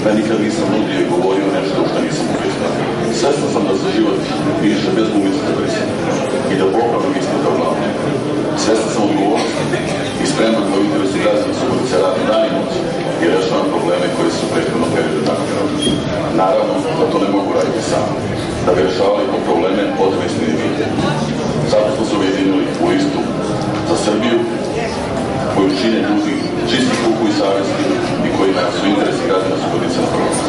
Ja nikad nisam nudio i govorio nešto što nisam upisao. Svestan sam da za život piše bez glumice za brisanje i da popravljam ispita u glavu. Svestan sam odgovornosti i spreman da u interesu građana Subotice radim dan i noć i rešavam probleme koji su prethodno periodu nakon. Naravno da to ne mogu raditi sam. Da bi rešavali po probleme potrebni smo i mi. Zato smo se ujedinili u listu za Srbiju, koju čine ljudi čistih ruku i savjesti i kojima su interesi građana Subotice na prvom.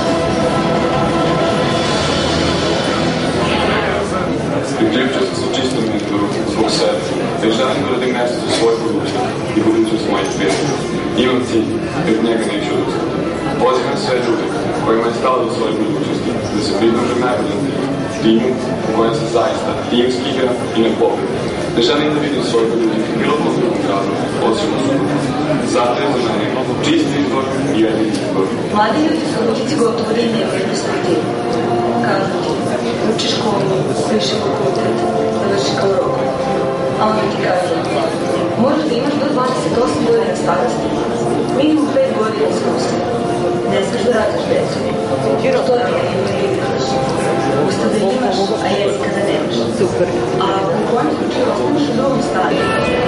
Priključio sam se čistom mentoru svog sebe, jer želim da radim nešto za svoju budućnost i budućnost mojih prijatelja. Imam cilj, jer od njega neću odustati. Pozivam sve ljude kojima je stalo do svoje budućnosti da se pridruže najboljem timu u kojem se zaista timski igra i ne pobjede. Ne želim da vidim svoju budućnost bilo kom drugom gradu, osim u Subotici. Zato je za mene čisti izbor i jedini izbor. Mladi ljudi su Subotici gotovo da imaju perspektivu. Kažu ti, uči školu, piši fakultet, završi kao rok. A onda ti kaže, možeš da imaš do 28 godina starosti, minimum 5 godina iskustva. Ne smiješ da radiš decu. To ti je imaš. Ustav da imaš, a jezika da nemaš. Super. A u kojem slučaju ostaneš u drugom stanju.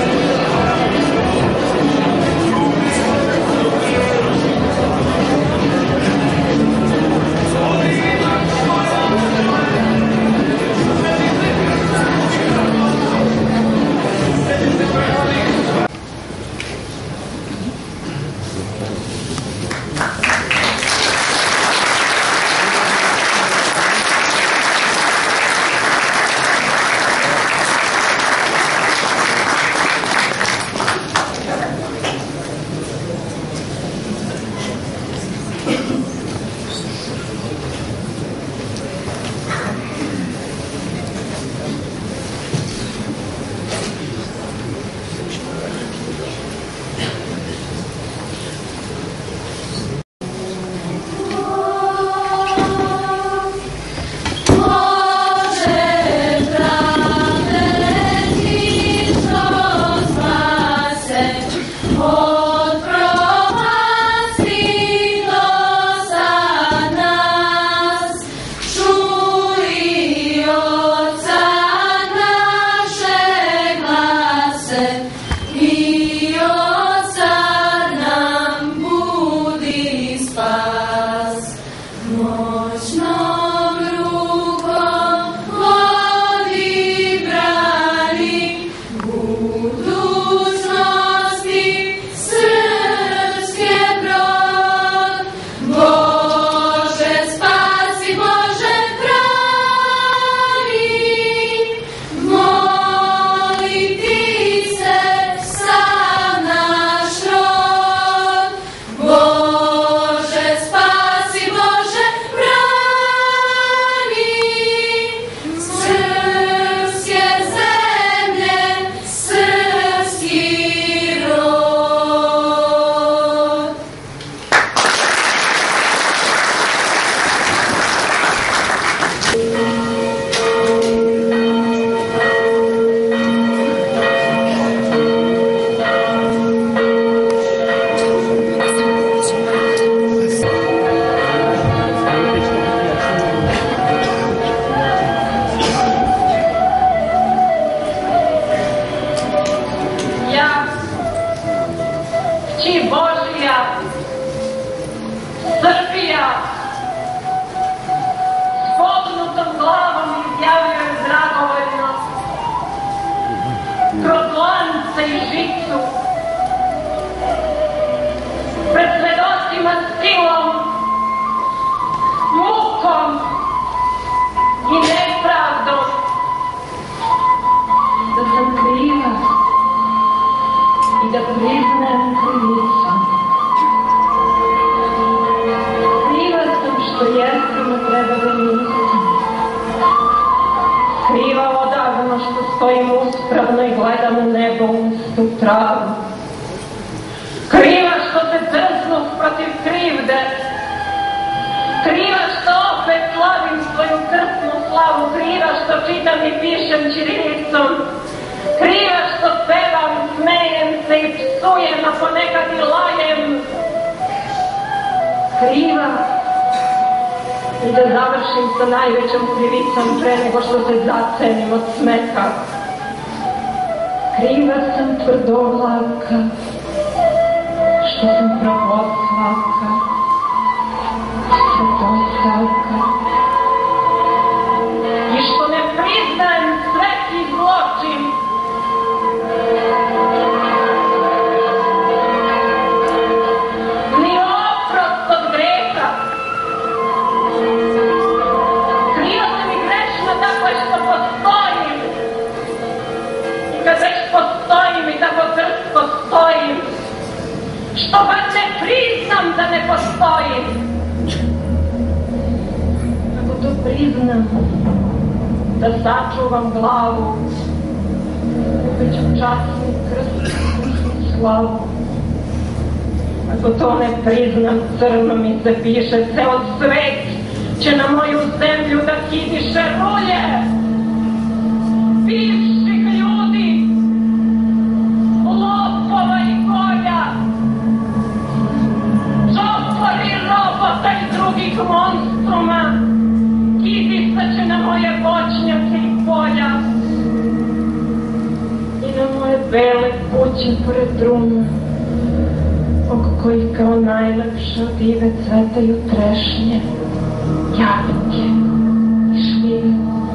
Kriva što se drznuh protiv krivde, kriva što opet slavim svoju krstnu slavu, kriva što čitam i pišem ćirilicom, kriva što pevam, smejem se i psujem, a ponekad i lajem, kriva i da završim sa najvećom krivicom pre nego što se zacenim od smeha. Kriva sam tvrdoglavka, što sam pravoslavka, svetosavka, i što ne priznajem sveki zločin. Ni oprost od greha. Kriva sam i grešna tako što postojim. I kad već postojim i tako krsto stojim, što bar ne priznam da ne postojim. Ako to priznam, da sačuvam glavu, već u časni krst i slavu. Ako to ne priznam, crno mi se piše, ceo svet će na moju zemlju da kidiše rulje. Bivših ljudi, lopova i golja, čopori, robota i drugih monstruma, kidisaće na moje voćnjake i polja i na moje bele kuće pored druma, oko kojih kao najlepše od ive cvetaju trešnje, jabuke i šljive.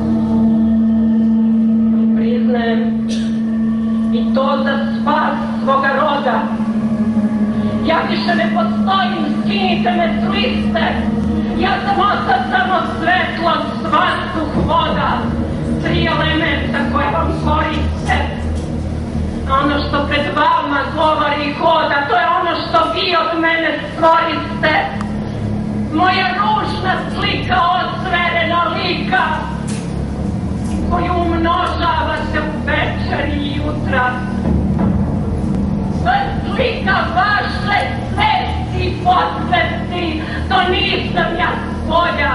Priznajem i to za spas svoga roda. Ja više ne postojim, skinite me s liste. Ja sam ostao samo svetlog vazduh, voda, 3 elementa koje vam koriste. A ono što pred vama govori i hoda, to je ono što vi od mene stvoriste. Moja ružna slika osverena lika, koju umnožavate u večer i jutra. To je slika vaše svesti i podsvesti, to nisam ja spolja.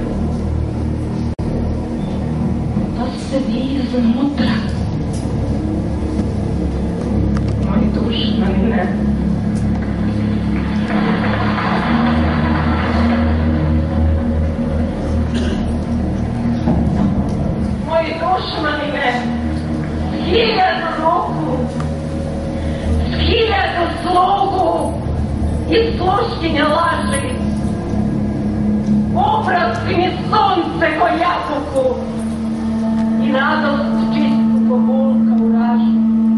To ste vi iznutra. Moji dušmane. Moji dušmanine, 1000 ruku, 1000 slugu i sluškinja laži. Oprosti mi sunce ko jabuku i radost čistu ko bulka u ražu.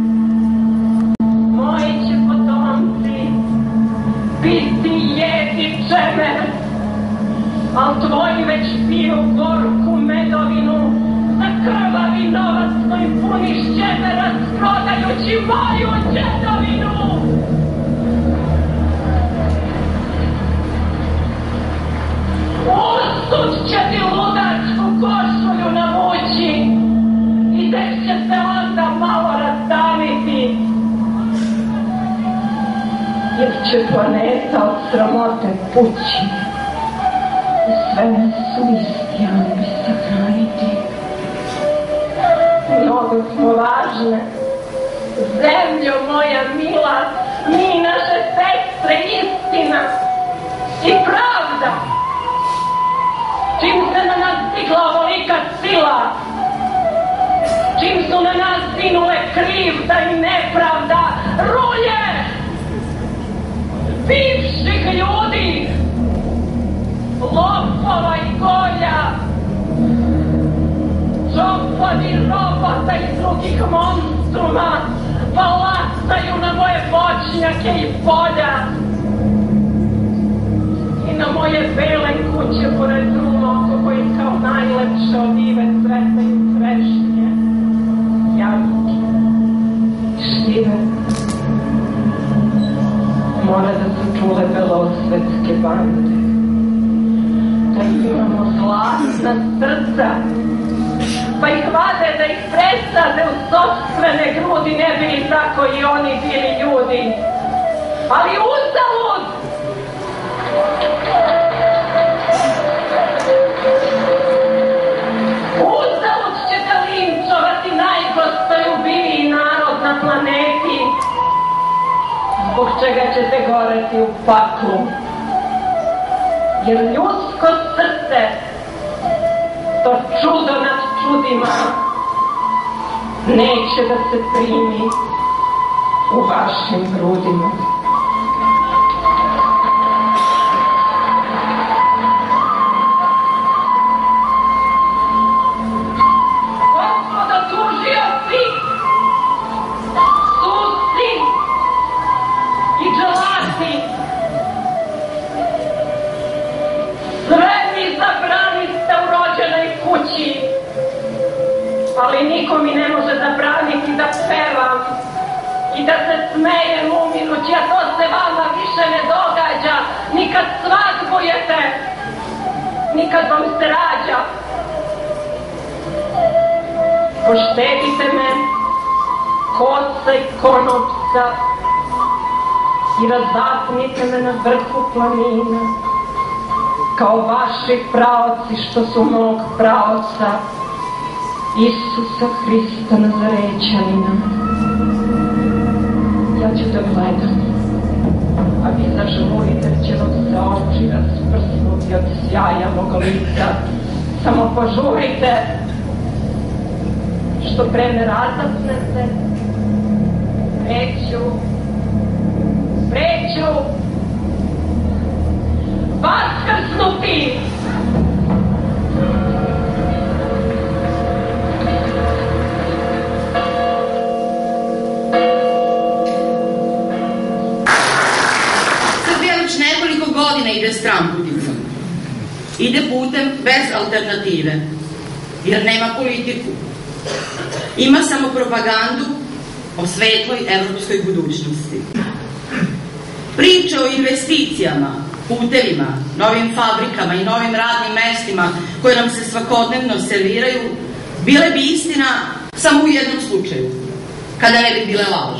Moji će potomci biti jedi čemer, al tvoji već piju gorku medovinu, za krvavi novac koji puni šćemera, prodajući moju djedovinu. Ustud će ti ludačku košulju navući i tek će se onda malo rastaviti, jer će planeta od sramote pući i sve nas suisti, ali bi sahraniti. Mnogo smo važne, zemljo moja mila, mi naše sestre, istina i pravda. Čim se na nas digla ovolika sila, čim su na nas dinule krivda i nepravda, rulje bivših ljudi, lopova i golja, čopadi, robota i drugih monstruma, valacaju na moje voćnjake i polja i na moje bele kuće pored druma, oko kojih kao najlepše od ive cvetaju trešnje, jabuke i šljive. Mora da su čule belosvetske bande, da imamo zlatna srca, pa ih vade da ih presade u sopstvene grudi, ne bili tako i oni bili ljudi. Ali uzalud! Uzalud ćete linčovati najgostoljubiviji narod na planeti, zbog čega ćete goreti u paklu. jer ljudsko srce, to čudo nad čudima, neće da se primi u vašim grudima. Gospodo tužioci, suci i dželati, sve mi zabraniste u rođenoj kući, ali niko mi ne može zabraniti da pevam i da se smejem uminući, a to se vama više ne događa, ni kad svadbujete, ni kad vam se rađa. Poštedite me kosa i konopca i razapnite me na vrhu planina, kao vaši praoci što su mog praoca, Isusa Hrista Nazarećanina. Ja ću da gledam, a vi zažmurite jer će vam se oči rasprsnuti od sjaja moga lica. Samo požurite, što pre ne razapnete, preću, vaskrsnuti! Godina ide stran puticom. Ide putem bez alternative, jer nema politiku. Ima samo propagandu o svetloj evropskoj budućnosti. Priče o investicijama, putevima, novim fabrikama i novim radnim mestima koje nam se svakodnevno serviraju, bile bi istina samo u jednom slučaju, kada ne bi bile laž.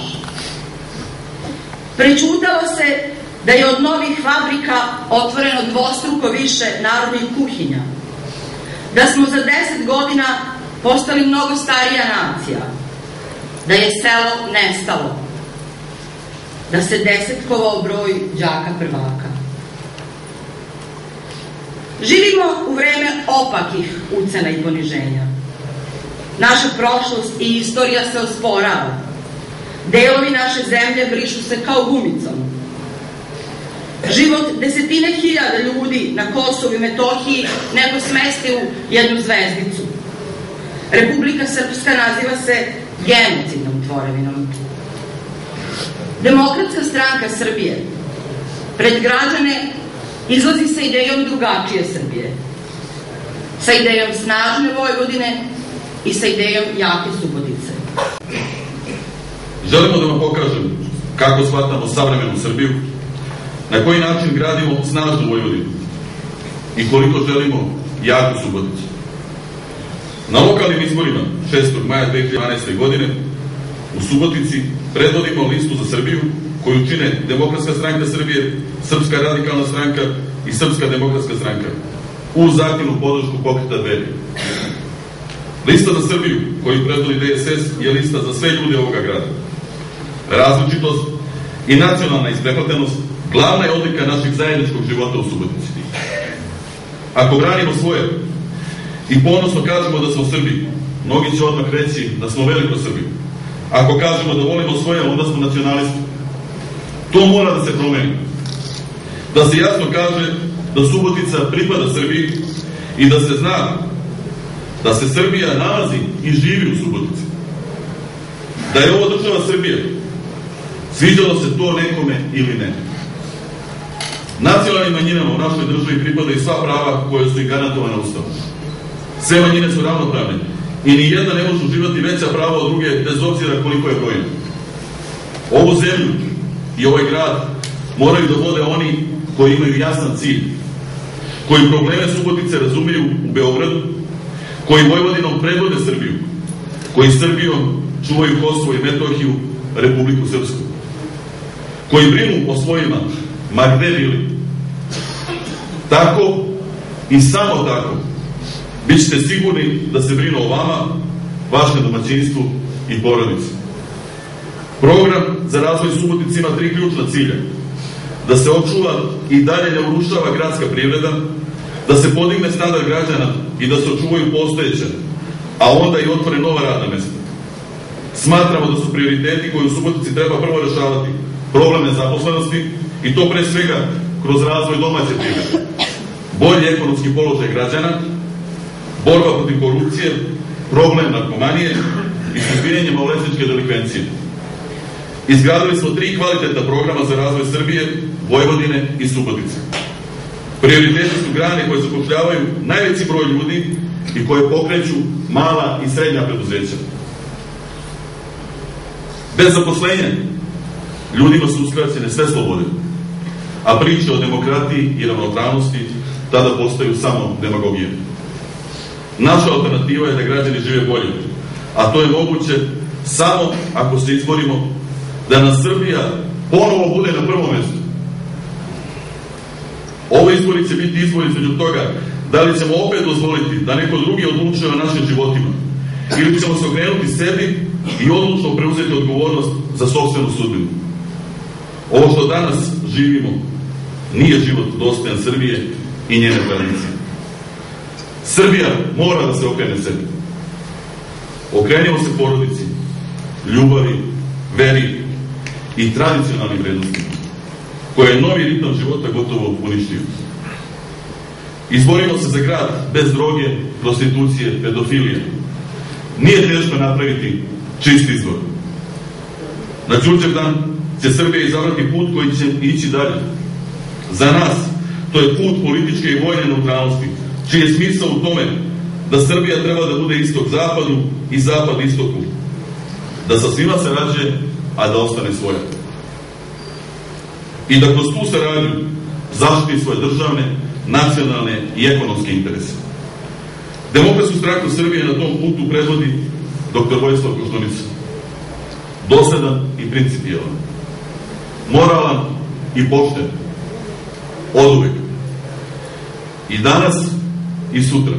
Prećutalo se da je od novih fabrika otvoreno dvostruko više narodnih kuhinja, da smo za 10 godina postali mnogo starija nacija, da je selo nestalo, da se desetkovao broj đaka prvaka. Živimo u vreme opakih ucena i poniženja. Naša prošlost i istorija se osporava. Delovi naše zemlje brišu se kao gumicom. Život desetine hiljada ljudi na Kosovu i Metohiji neko smesti u jednu zvezdicu. Republika Srpska naziva se genocidnom tvorevinom. Demokratska stranka Srbije pred građane izlazi sa idejom drugačije Srbije, sa idejom snažne Vojvodine i sa idejom jake Subotice. Želimo da vam pokažemo kako shvatamo savremenu Srbiju, na koji način gradimo snažnu Vojvodinu i koliko želimo jaku Suboticu. Na lokalnim izborima 6. maja 2012. godine u Subotici predvodimo listu za Srbiju koju čine Demokratska stranka Srbije, Srpska radikalna stranka i Srpska demokratska stranka uz aktivnu podršku pokreta Dveri. Lista za Srbiju koju predvodi DSS je lista za sve ljude ovoga grada. Različitost i nacionalna isprepletenost glavna je odlika našeg zajedničkog života u Subotici. Ako branimo svoje i ponosno kažemo da smo Srbi, mnogi će odmah reći da smo veliko Srbi. Ako kažemo da volimo svoje, onda smo nacionalisti. To mora da se promeni. Da se jasno kaže da Subotica pripada Srbiji i da se zna da se Srbija nalazi i živi u Subotici. Da je ovo država Srbija, sviđalo se to nekome ili ne. Nacionalnim manjinama u našoj državi pripadaju sva prava koje su im garantovane Ustavom. Sve manjine su ravnopravne i ni jedna ne može uživati veća prava od druge, bez obzira koliko je brojna. Ovu zemlju i ovaj grad moraju da vode oni koji imaju jasan cilj, koji probleme Subotice razumeju u Beogradu, koji Vojvodinom predvode Srbiju, koji Srbijom čuvaju Kosovo i Metohiju, Republiku Srpsku, koji brinu o svojima, ma gde bili. Tako i samo tako bit ćete sigurni da se brinu o vama, vašem domaćinstvu i porodici. Program za razvoj Subotice ima 3 ključna cilja. da se očuva i dalje ne urušava gradska privreda, da se podigne standard građana i da se očuvaju postojeće, a onda i otvore nova radna mesta. Smatramo da su prioriteti koji u Subotici treba prvo rešavati problem nezaposlenosti i to pre svega kroz razvoj domaće privrede, bolji ekonomski položaj građana, borba protiv korupcije, problem narkomanije i suzbijanje maloletničke delikvencije. Izgradili smo 3 kvalitetna programa za razvoj Srbije, Vojvodine i Subotice. Prioriteti su grane koje zapošljavaju najveći broj ljudi i koje pokreću mala i srednja preduzeća. Bez zaposlenja ljudima su uskraćene sve slobode, a priče o demokratiji i ravnopravnosti tada postaju samo demagogija. Naša alternativa je da građani žive bolje, a to je moguće samo ako se izborimo da nas Srbija ponovo bude na prvom mestu. Ovo izbori će biti izbori između toga da li ćemo opet dozvoliti da neko drugi odlučuje o našim životima ili ćemo se okrenuti sebi i odlučno preuzeti odgovornost za sopstvenu sudbinu. Ovo što danas živimo nije život dostojan Srbije i njene tradicije. Srbija mora da se okrene sebi. Okrenimo se porodici, ljubavi, veri i tradicionalnim vrednostima, koje je novi ritam života gotovo uništio. Izborimo se za grad bez droge, prostitucije, pedofilije. Nije teško napraviti čist izbor. Na Đurđevdan će Srbija izabrati put koji će ići dalje. Za nas to je put političke i vojne neutralnosti, čiji je smisao u tome da Srbija treba da bude istok zapadu i zapad istoku. Da sa svima sarađuje, a da ostane svoja. I da kroz tu saradnju zaštiti svoje državne, nacionalne i ekonomske interese. Demokratsku stranku Srbije na tom putu predvodi dr. Vojislav Koštunica. Dosledan i principijelan. Moralan i pošten. Oduvek. I danas i sutra.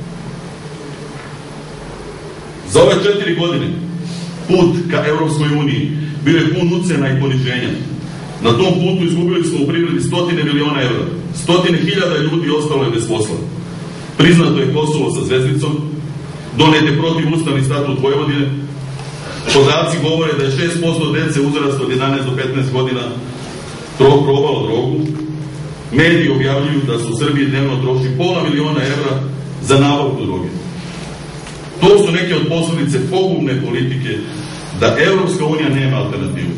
Za ove 4 godine put ka Evropskoj uniji bio je pun ucena i poniženja. Na tom putu izgubili smo u privredi 100 miliona evra. 100.000 ljudi ostalo je bez posla. Priznato je Kosovo sa zvezdicom, donet je protivustavni statut Vojvodine. Podaci govore da je 6% dece uzrasta od 11 do 15 godina probalo drogu. Mediji objavljuju da se u Srbiji dnevno troši $500 000 evra za nabavku droge. To su neke od posledice pogubne politike da Evropska unija nema alternativu.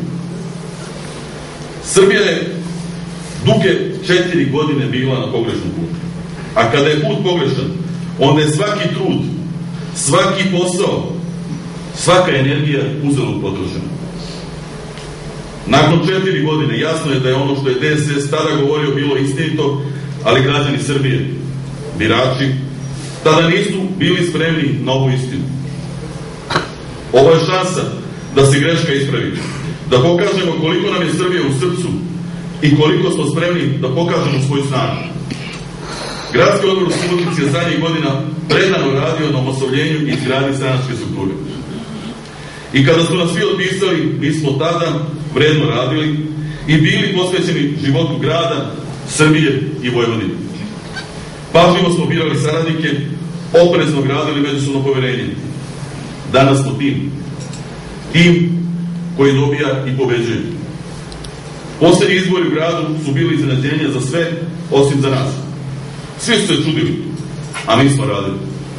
Srbija je duge 4 godine bila na pogrešnom putu. A kada je put pogrešan, onda je svaki trud, svaki posao, svaka energija uzalud potrošena. Nakon 4 godine jasno je da je ono što je DSS tada govorio bilo istinito, ali građani Srbije, birači, tada nisu bili spremni na ovu istinu. Ovo je šansa da se greška ispravi, da pokažemo koliko nam je Srbija u srcu i koliko smo spremni da pokažemo svoju snagu. Gradski odbor u Subotici je zadnjih godina predano radio na omasovljenju i izgradnji stranačke strukture. I kada su nas svi otpisali, mi smo tada vredno radili i bili posvećeni životu grada, Srbije i Vojvodine. Pažljivo smo birali saradnike, oprezno gradili međusobno poverenje. Danas smo tim. Tim koji dobija i pobeđuje. Poslednji izbori u gradu su bili iznenađenja za sve, osim za nas. Svi su se čudili, a mi smo radili.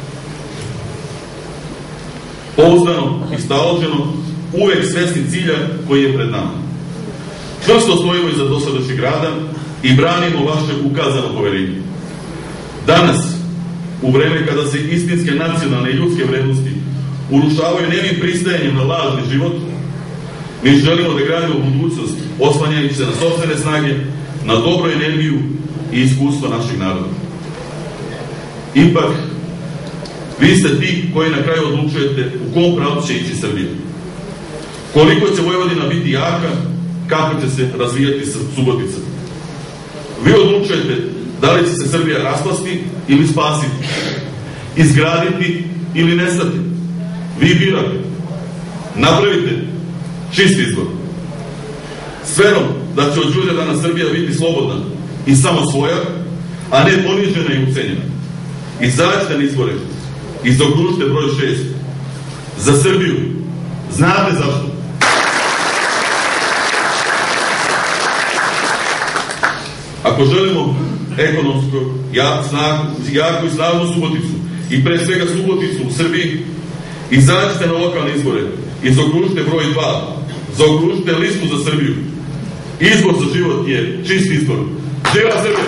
Pouzdano i staloženo, uvek svesni cilja koji je pred nama. Čvrsto stojimo iza dosadašnjeg rada i branimo vaše ukazano poverenje. Danas, u vreme kada se istinske nacionalne i ljudske vrednosti urušavaju nevim pristajanjem na lažni život, mi želimo da gradimo budućnost oslanjajući se na sopstvene snage, na dobru energiju i iskustvo našeg naroda. Ipak, vi ste ti koji na kraju odlučujete u kom pravcu će ići Srbija. Koliko će Vojvodina biti jaka, kako će se razvijati Subotica. Vi odlučujete da li će se Srbija raspasti ili spasiti, izgraditi ili nestati. Vi birate. Napravite čist izbor. S verom da će od đuđe danas Srbija biti slobodna i samo svoja, a ne ponižena i ucenjena. Izađite na izbore i zaokružite broj 6. Za Srbiju. Znate zašto? Ako želimo ekonomsku, jaku i snažnu Suboticu i pre svega Suboticu u Srbiji, izađite na lokalne izbore i zaokružite broj 2. Zaokružite listu za Srbiju. Izbor za život je čist izbor. Živela Srbija!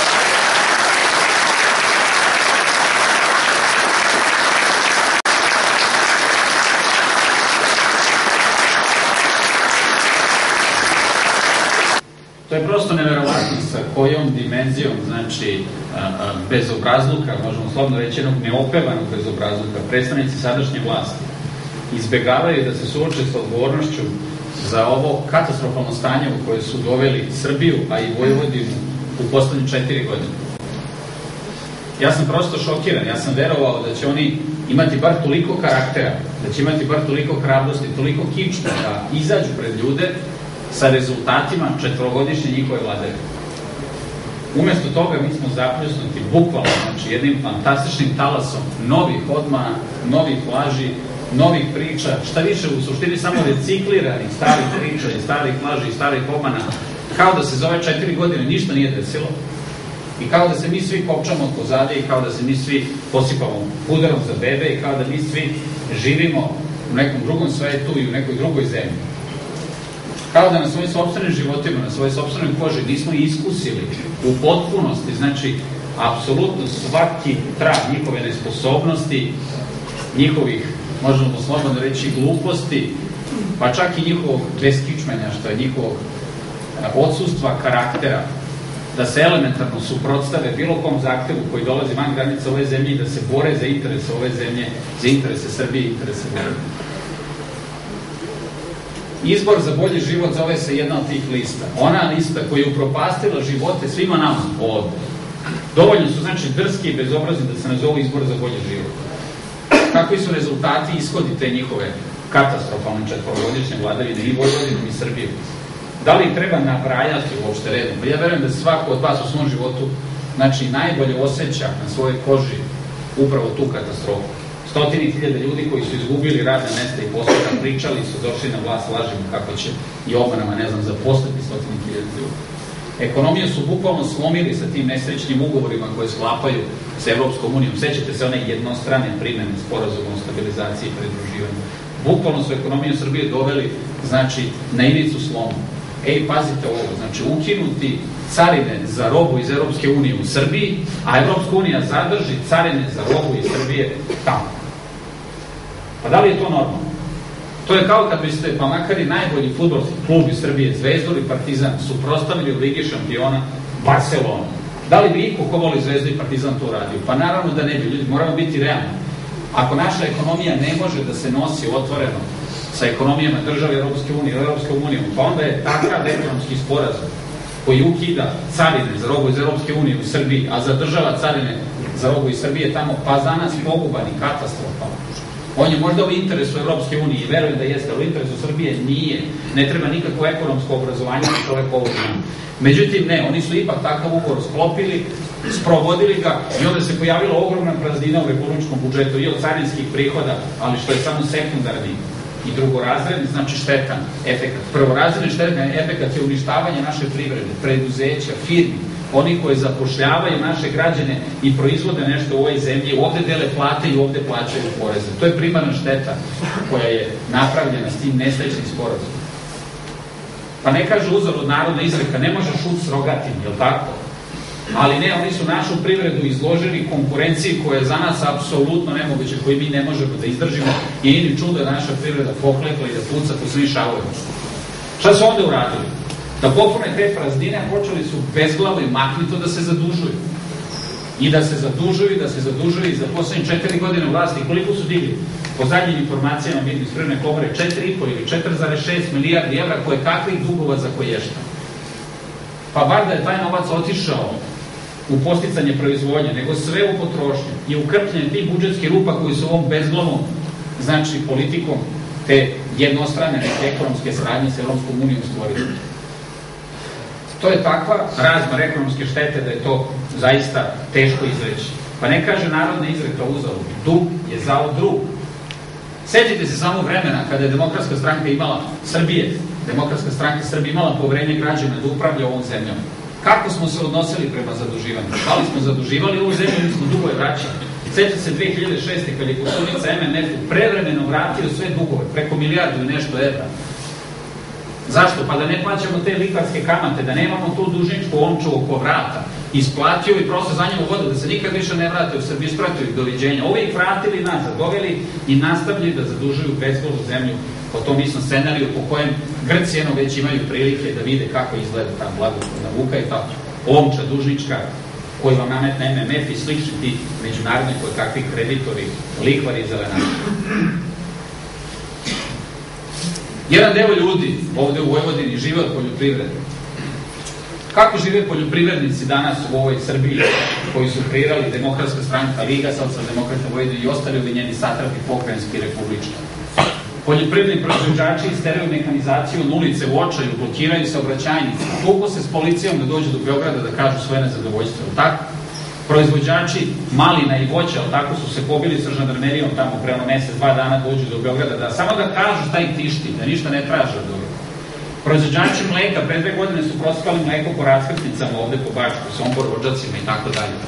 To je prosto neverovatno sa kojom dimenzijom, znači bezobrazluka, možemo slobodno reći jednog neopevanog bezobrazluka, predstavnici sadašnje vlasti izbegavaju da se suoče sa odgovornošću za ovo katastrofalno stanje u koje su doveli Srbiju, a i Vojvodinu u poslednje 4 godine. Ja sam prosto šokiran, ja sam verovao da će oni imati bar toliko karaktera, da će imati bar toliko hrabrosti, toliko kičma da izađu pred ljude sa rezultatima 4-godišnje njihove vlade. Umesto toga mi smo zapljusnuti bukvalno, znači jednim fantastičnim talasom novih odmana, novih laži, novih priča, šta više u suštini samo recikliranih starih priča i starih laži i starih obmana, kao da se za ove 4 godine ništa nije desilo i kao da se mi svi kopčamo od pozade i kao da se mi svi posipamo puderom za bebe i kao da mi svi živimo u nekom drugom svetu i u nekoj drugoj zemlji. Kao da na svojim sopstvenim životima, na svojoj sopstvenoj koži nismo iskusili u potpunosti, znači, apsolutno svaki trag njihove nesposobnosti, njihovih, možemo slobodno reći, gluposti, pa čak i njihovog beskičmenjaštva, njihovog odsustva karaktera, da se elementarno suprotstave bilo kom zahtevu koji dolazi van granica ove zemlje i da se bore za interese ove zemlje, za interese Srbije i interese Vojvodine. Izbor za bolji život zove se jedna od tih lista. Ona lista koja je upropastila živote svima nama ovde. Dovoljno su, znači, drski i bezobrazni da se nazovu izbor za bolji život. Kakvi su rezultati i ishodi te njihove katastrofalne 4-godišnje vladavine i Vojvodinu i Srbiju? Da li treba nabrajati uopšte redom? Pa ja verujem da svako od vas u svom životu, znači, najbolje osjeća na svojoj koži upravo tu katastrofu. 100.000 ljudi koji su izgubili radna mesta i posla, pričali su, došli na vlast lažima kako će i obmanama, ne znam, zaposliti 100.000 ljudi. Ekonomiju su bukvalno slomili sa tim nesrećnim ugovorima koje sklapaju sa Evropskom unijom. Sećate se one jednostrane primene sporazuma o stabilizaciji i pridruživanju. Bukvalno su ekonomiju Srbije doveli, znači, na ivicu sloma. Ej, pazite ovo, znači, ukinuti carine za robu iz Evropske unije u Srbiji, a Evropska unija zadrži carine za robu iz Srbije tamo. Pa da li je to normalno? To je kao kad biste, pa makar i najbolji fudbalski klub iz Srbije, Zvezdu ili Partizan, suprotstavili u Ligi šampiona Barcelonu. Da li bi iko ko voli Zvezdu i Partizan to uradio? Pa naravno da ne bi, ljudi, moramo biti realni. Ako naša ekonomija ne može da se nosi otvoreno sa ekonomijama države Evropske unije, Evropskom unijom, pa onda je takav ekonomski sporazum koji ukida carine za robu iz Evropske unije u Srbiji, a zadržava carine za robu iz Srbije tamo, pa za nas poguban i katastrofalan. On je možda u interesu Evropske unije i verujem da jeste, ali u interesu Srbije nije. Ne treba nikakvo ekonomsko obrazovanje da čovek ovo zna. Međutim, ne, oni su ipak takav ugovor sklopili, sprovodili ga i onda se pojavila ogromna praznina u republičkom budžetu i od carinskih prihoda, ali što je samo sekundarni i drugorazredni, znači štetan efekat. Prvorazredni štetan efekat je uništavanje naše privrede, preduzeća, firmi, oni koji zapošljavaju naše građane i proizvode nešto u ovoj zemlji, ovde dele plate i ovde plaćaju poreze. To je primarna šteta koja je napravljena s tim nesrećnim sporazumom. Pa ne kaže uzor od narodna izreka, ne može šut s rogatim, je li tako? Ali ne, oni su našu privredu izložili konkurenciji koja je za nas apsolutno nemoguće, koju mi ne možemo da izdržimo i nije ni čudo da naša privreda poklekla i da puca po svim šavovima. Šta su onda uradili? Da popune te praznine, počeli su bezglavo i mahnito da se zadužuju. I da se zadužuju, i da se zadužuju i za poslednje 4 godine vlasti. Koliko su digli? Po zadnjim informacijama vidim iz Privredne komore 4,5 ili 4,6 milijardi evra koje kakvih dugova za koješta. Pa bar da je taj novac otišao u posticanje proizvodnje, nego sve u potrošnju i u krpljenje tih budžetskih rupa koji su ovom bezglavom, znači politikom te jednostrane ekonomske saradnje sa Evropskom unijom stvorili. To je takva razmar ekonomske štete da je to zaista teško izreći. Pa ne kaže narodna izreka uzalud, dug je zao drug. Sjetite se samo vremena kada je Demokratska stranka imala Demokratska stranka Srbije imala poverenje građana da upravlja ovom zemljom. Kako smo se odnosili prema zaduživanju? Da li smo zaduživali ovu zemlju ili smo dugove vraćali? Sjećate se 2006. kad je Koštunica MMF-u prevremeno vratio sve dugove, preko milijardu i nešto evra. Zašto? Pa da ne plaćamo te lihvarske kamate, da nemamo tu dužničku omču oko vrata. Isplatio i prosto za njemu vodu, da se nikad više ne vrate u Srbiju, ispratio ih doviđenja. Ovi ih vratili nazad, doveli i nastavljaju da zadužuju bezbolnu zemlju po tom istom scenariju po kojem Grci već imaju prilike da vide kako izgleda ta blagoslovna ruka i ta omča dužnička koju vam nametne MMF i slični ti međunarodni koji kakvi kreditori, lihvari i zelenaši. Jedan deo ljudi ovde u Vojvodini žive od poljoprivrede. Kako žive poljoprivrednici danas u ovoj Srbiji koji su kreirali Demokratska stranka, Liga socijaldemokrata Vojvodine i ostali ovi njeni satrapi pokrajinski i republički? Poljoprivredni proizvođači isteraju mehanizaciju na ulice u očaju, blokiraju saobraćajnice, tuku se s policijom da dođu do Beograda da kažu svoje nezadovoljstvo, tako? Proizvođači malina i voća, tako su se pobili sa žandarmerijom tamo pre mesec, 2 dana dođu do Beograda, da samo da kažu šta ih tišti, da ništa ne traže od Beograda. Proizvođači mleka pre 2 godine su proskali mleko po raskrsnicama ovde po Bačku, Somboru, Odžacima i tako dalje.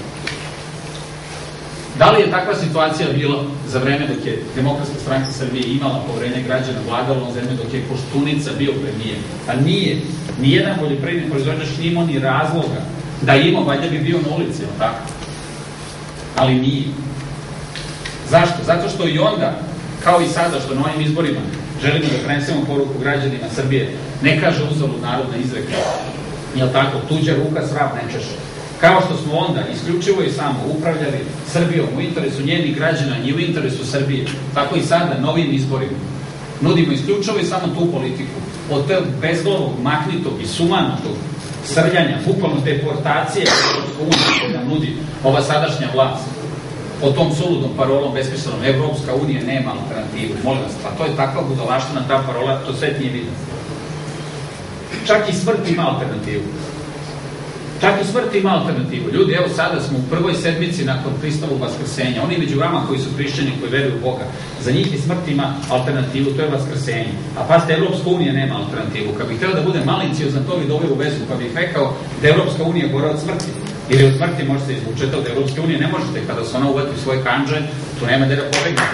Da li je takva situacija bila za vreme dok je Demokratska stranka Srbije imala poverenje građana, vladala ovom zemlju, dok je Koštunica bio premijer? Pa nije. Nijedan poljoprivredni proizvođač nije imao ni razloga da ima, valjda bi bio na ulici, ali tako? Ali nije. Zašto? Zato što i onda, kao i sada, što na ovim izborima želimo da prenesemo poruku građanima Srbije, ne kaže uzalud narodna izreka, jel tako, tuđa ruka svrab ne češe. Kao što smo onda isključivo i samo upravljali Srbijom u interesu njenih građana i u interesu Srbije, tako i sada novim izborima nudimo isključivo i samo tu politiku. Od tog bezglavog, mahnitog i sumanutog srljanja, bukvalno deportacije koje nam nudi ova sadašnja vlast, o tom suludom parolom besmislenom, Evropska unija nema alternativu, molim vas, pa to je takva budalaština, ta parola, to svet nije vidio. Čak i smrt ima alternativu. Čak i smrt ima alternativu. Ljudi, evo sada smo u prvoj sedmici nakon Hristovog vaskrsenja. Oni među vama koji su hrišćani, koji veruju u Boga, za njih i smrt ima alternativu, to je vaskrsenje. A pazite, Evropska unija nema alternativu. Kad bih hteo da budem malinciozan, to bi doveo u vezu, pa bih rekao da Evropska unija gore od smrti. Jer od smrti možete izvučeti, od Evropske unije ne možete. Kada se ona uvati u svoje kanđe, tu nema da pobegnete.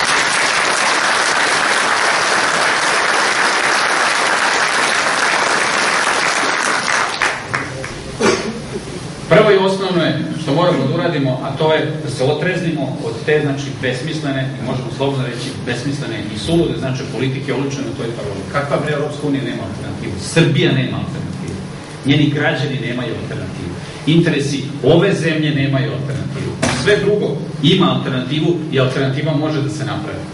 Prvo i osnovno je što moramo da uradimo, a to je da se otreznimo od te, znači, besmislene, možemo slobodno reći, besmislene i sulude, znači, politike oličene u toj paroli. Kakva bre Evropska unija nema alternativu? Srbija nema alternativu. Njeni građani nemaju alternativu. Interesi ove zemlje nemaju alternativu. Sve drugo ima alternativu i alternativa može da se napravi.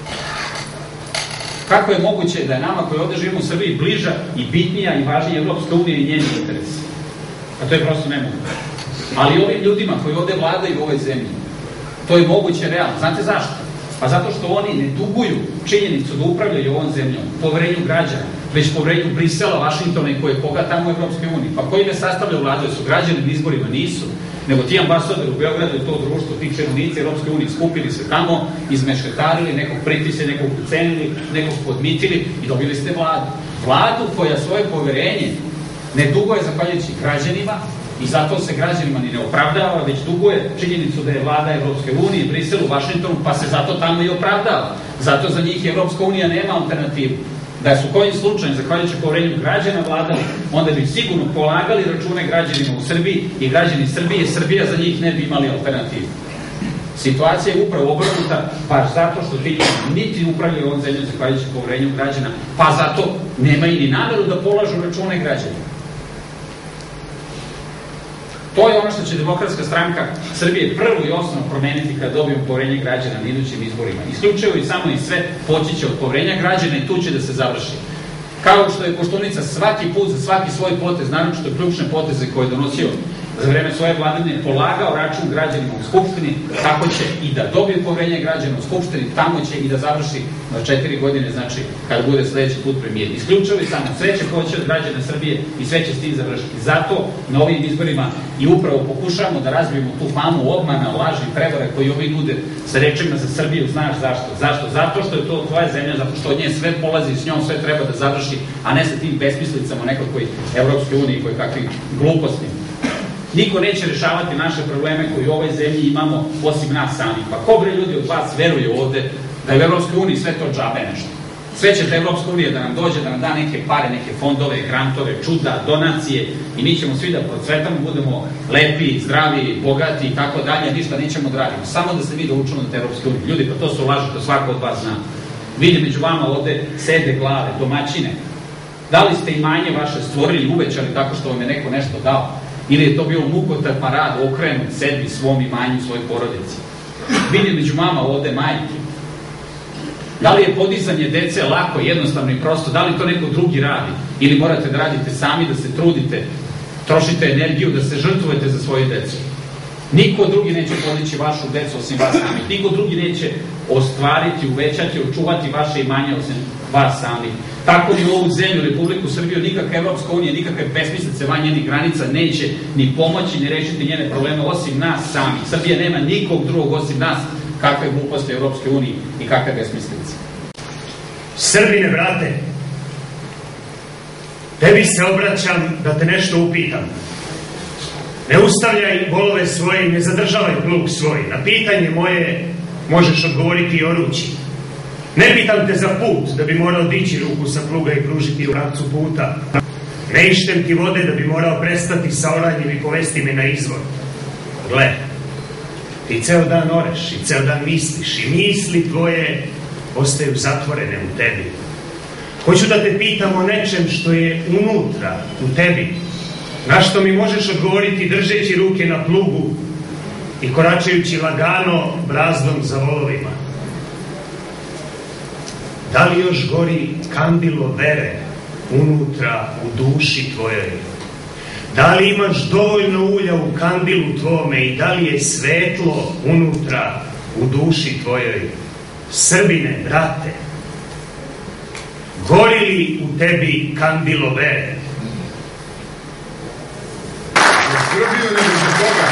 Kako je moguće da je nama koji ovde živimo u Srbiji bliža i bitnija i važnija Evropska unija i njeni interesi? A to je prosto nemoguće. Ali ovim ljudima koji ovde vladaju u ovoj zemlji, to je moguće realno. Znate zašto? Pa zato što oni ne duguju činjenicu da upravljaju ovom zemljom, poverenju građana, već poverenju Brisela, Vašingtona i koje koga tamo u Evropskoj uniji. Pa koji ne sastavljaju vladu, su građani na izborima? Nisu. Nego ti ambasadori u Beogradu i to društvo, ti činovnici Evropske unije skupili se tamo, izmešetarili, nekog pritisli, nekog ucenili, nekog podmitili i dobili ste vladu. Vladu koja svoje poverenje ne duguje zahvaljujući građanima i zato se građanima ni ne opravdava, već duguje činjenicu da je vlada Evropske unije, Briselu, Vašingtonu, pa se zato tamo i opravdava. Zato za njih Evropska unija nema alternativu. Da su kojim slučajem, zahvaljujući poverenju građana vladali, onda bi sigurno polagali račune građanima u Srbiji i građani Srbije, Srbija za njih ne bi imali alternativu. Situacija je upravo obrnuta, baš zato što ti niti upravljaju ovom zemljom zahvaljujući poverenju građana, pa zato nema i ni nameru da polažu račune građanima. To je ono što će Demokratska stranka Srbije prvo i osnovno promeniti kada dobijemo poverenje građana na idućim izborima. Isključivo i samo i sve poći će od poverenja građana i tu će da se završi. Kao što je Koštunica svaki put za svaki svoj potez, naročito ključne poteze koje je donosio za vreme svoje vladavine polagao račun građanima u Skupštini, tako će i da dobije poverenje građana u Skupštini, tamo će i da završi na 4 godine, znači kada bude sledeći put premijer. Isključivo i samo sve će hoće od građana Srbije i sve će s tim završiti. Zato na ovim izborima i upravo pokušavamo da razbijemo tu famu obmana, laži i prevare koji ovi nude sa rečima za Srbiju. Znaš zašto? Zašto? Zato što je to tvoja zemlja, zato što od nje sve polazi, s njom sve treba da završi, a ne sa tim besmislicama nekakvoj Evropske unije, koji kakvi gluposti. Niko neće rešavati naše probleme koji u ovoj zemlji imamo osim nas sami. Pa ko bre ljudi od vas veruje ovde da je u Evropskoj uniji sve to džabe nešto? Sve će ta Evropska unija da nam dođe, da nam da neke pare, neke fondove, grantove, čuda, donacije i mi ćemo svi da procvetamo, budemo lepi, zdravi, bogati i tako dalje, ništa nećemo da radimo. Samo da se vi dovučemo na te Evropske unije. Ljudi, pa to su laži, to svako od vas zna. Vidi među vama ovde sede glave, domaćine. Da li ste imanje vaše stvorili, uvećali tako što vam je neko nešto dao? Ili je to bio mukotrpan rad, okrenut sebi, svom imanju, svoj porodici? Vidi među vama ovde majke. Da li je podizanje dece lako, jednostavno i prosto? Da li to neko drugi radi? Ili morate da radite sami, da se trudite, trošite energiju, da se žrtvujete za svoju decu? Niko drugi neće podići vašu decu osim vas sami. Niko drugi neće ostvariti, uvećati, očuvati vaše imanje osim vas sami. Tako ni u ovu zemlju, Republiku Srbiju, nikakva Evropska unija, nikakve besmislice van njenih granica neće ni pomoći, ni rešiti njene probleme osim nas sami. Srbija nema nikog drugog osim nas, kakve gluposti Evropske unije i kakve besmislice. Srbine, brate, tebi se obraćam da te nešto upitam. Ne ustavljaj volove svoje i ne zadržavaj plug svoj. Na pitanje moje možeš odgovoriti i orući. Ne pitam te za put, da bi morao dići ruku sa pluga i pružiti u pravcu puta. Ne ištem ti vode, da bi morao prestati sa oranjem i povesti me na izvor. Gle, ti ceo dan oreš i ceo dan misliš i misli tvoje ostaju zatvorene u tebi. Hoću da te pitam o nečem što je unutra, u tebi, na što mi možeš odgovoriti držeći ruke na plugu i koračajući lagano brazdom za volovima. Da li još gori kandilo vere unutra u duši tvojoj? Da li imaš dovoljno ulja u kandilu tvome i da li je svetlo unutra u duši tvojoj? Srbine, brate, gori li u tebi kandilo vere? Srbiju nego za Boga.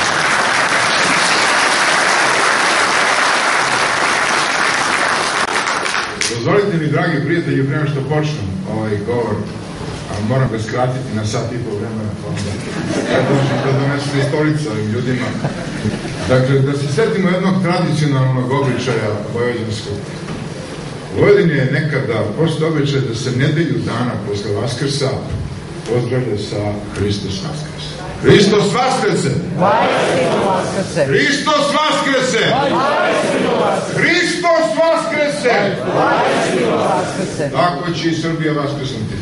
Dozvolite mi, dragi prijatelji, prema što počnem ovaj govor, a moram ga skratiti na sat i po vremena, pa onda da donesu stolica ovim ljudima. Dakle, da se setimo jednog tradicionalnog običaja vojvođanskog. U Vojvodini je nekada postoji običaj da se nedelju dana posle Vaskrsa pozdravlja sa Hristos Vaskrse. Hristos Vaskrse! Hristos Vaskrse! Hristos Vaskrse! Tako će i Srbija vaskrsnuti.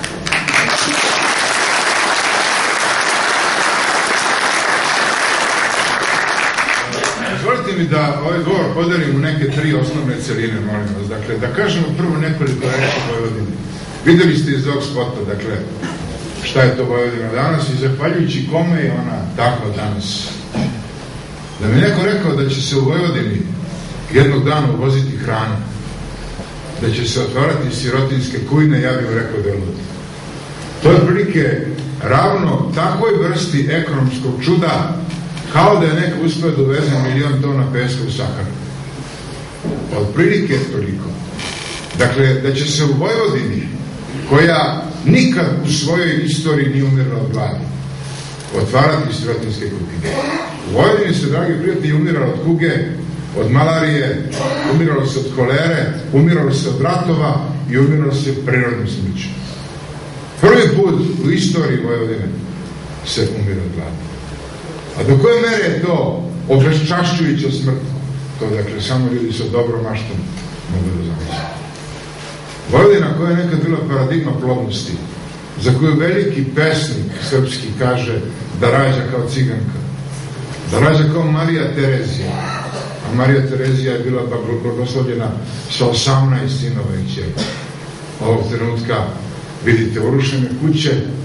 Dozvolite mi da ovaj govor podelim u neke 3 osnovne celine, molim vas. Dakle, da kažemo prvo nekoliko reči o Vojvodini. Videli ste iz ovog spota, dakle, šta je to Vojvodina danas i zahvaljujući kome je ona takva danas. Da mi neko rekao da će se u Vojvodini jednog dana uvoziti hrana, da će se otvarati sirotinske kujne, ja bih rekao da je lud. To je otprilike ravno takvoj vrsti ekonomskog čuda kao da je neko uspeo da uveze 1.000.000 tona peska u Saharu. Otprilike toliko. Dakle, da će se u Vojvodini, koja nikad u svojoj istoriji nije umirala od gladi, otvarati sirotinske kuhinje. U Vojvodini se, dragi prijatelji, umiralo od kuge, od malarije, umiralo se od kolere, umiralo se od ratova i umiralo se prirodnom smrću. Prvi put u istoriji Vojvodine se umira od gladi. A do koje mere je to obeščašćujuća smrt? To, dakle, samo ljudi sa dobrom maštom mogu da zamisli. Vojvodina, koja je nekad bila paradigma plodnosti, za koju veliki pesnik srpski kaže da rađa kao ciganka, da rađa kao Marija Terezija, a Marija Terezija je bila blagoslovljena sa 18 sinova i kćeri. Ovog trenutka vidite urušene kuće,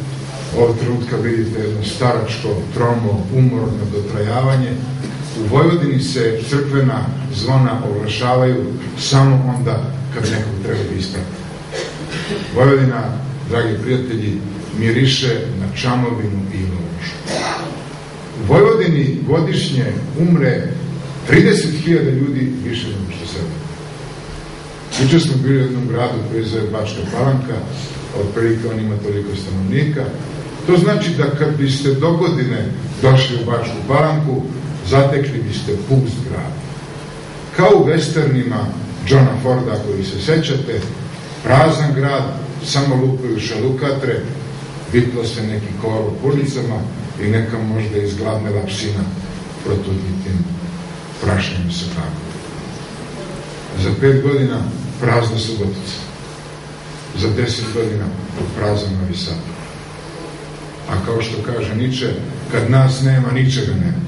ovog trenutka vidite jedno staračko, tromo, umorno dotrajavanje. U Vojvodini se crkvena zvona oglašavaju samo onda kad nekog treba da isprati. Vojvodina, dragi prijatelji, miriše na čamovinu i ložu. U Vojvodini godišnje umre 30.000 ljudi više nego što sebe. Juče smo bili u jednom gradu koji zove Bačka Palanka, otprilike on ima toliko stanovnika. To znači da kad biste do godine došli u Bačku Palanku, zatekli biste pust grad. Kao u westernima Johna Forda, koji se sećate, prazan grad, samo lupaju šalukatre, bitlo se neki kor u ulicama i neka možda izgladnela psina protutim prašnim se tako. Za 5 godina prazna Subotica. Za 10 godina prazan Novi Sad. A kao što kaže Niče, kad nas nema, ničega nema.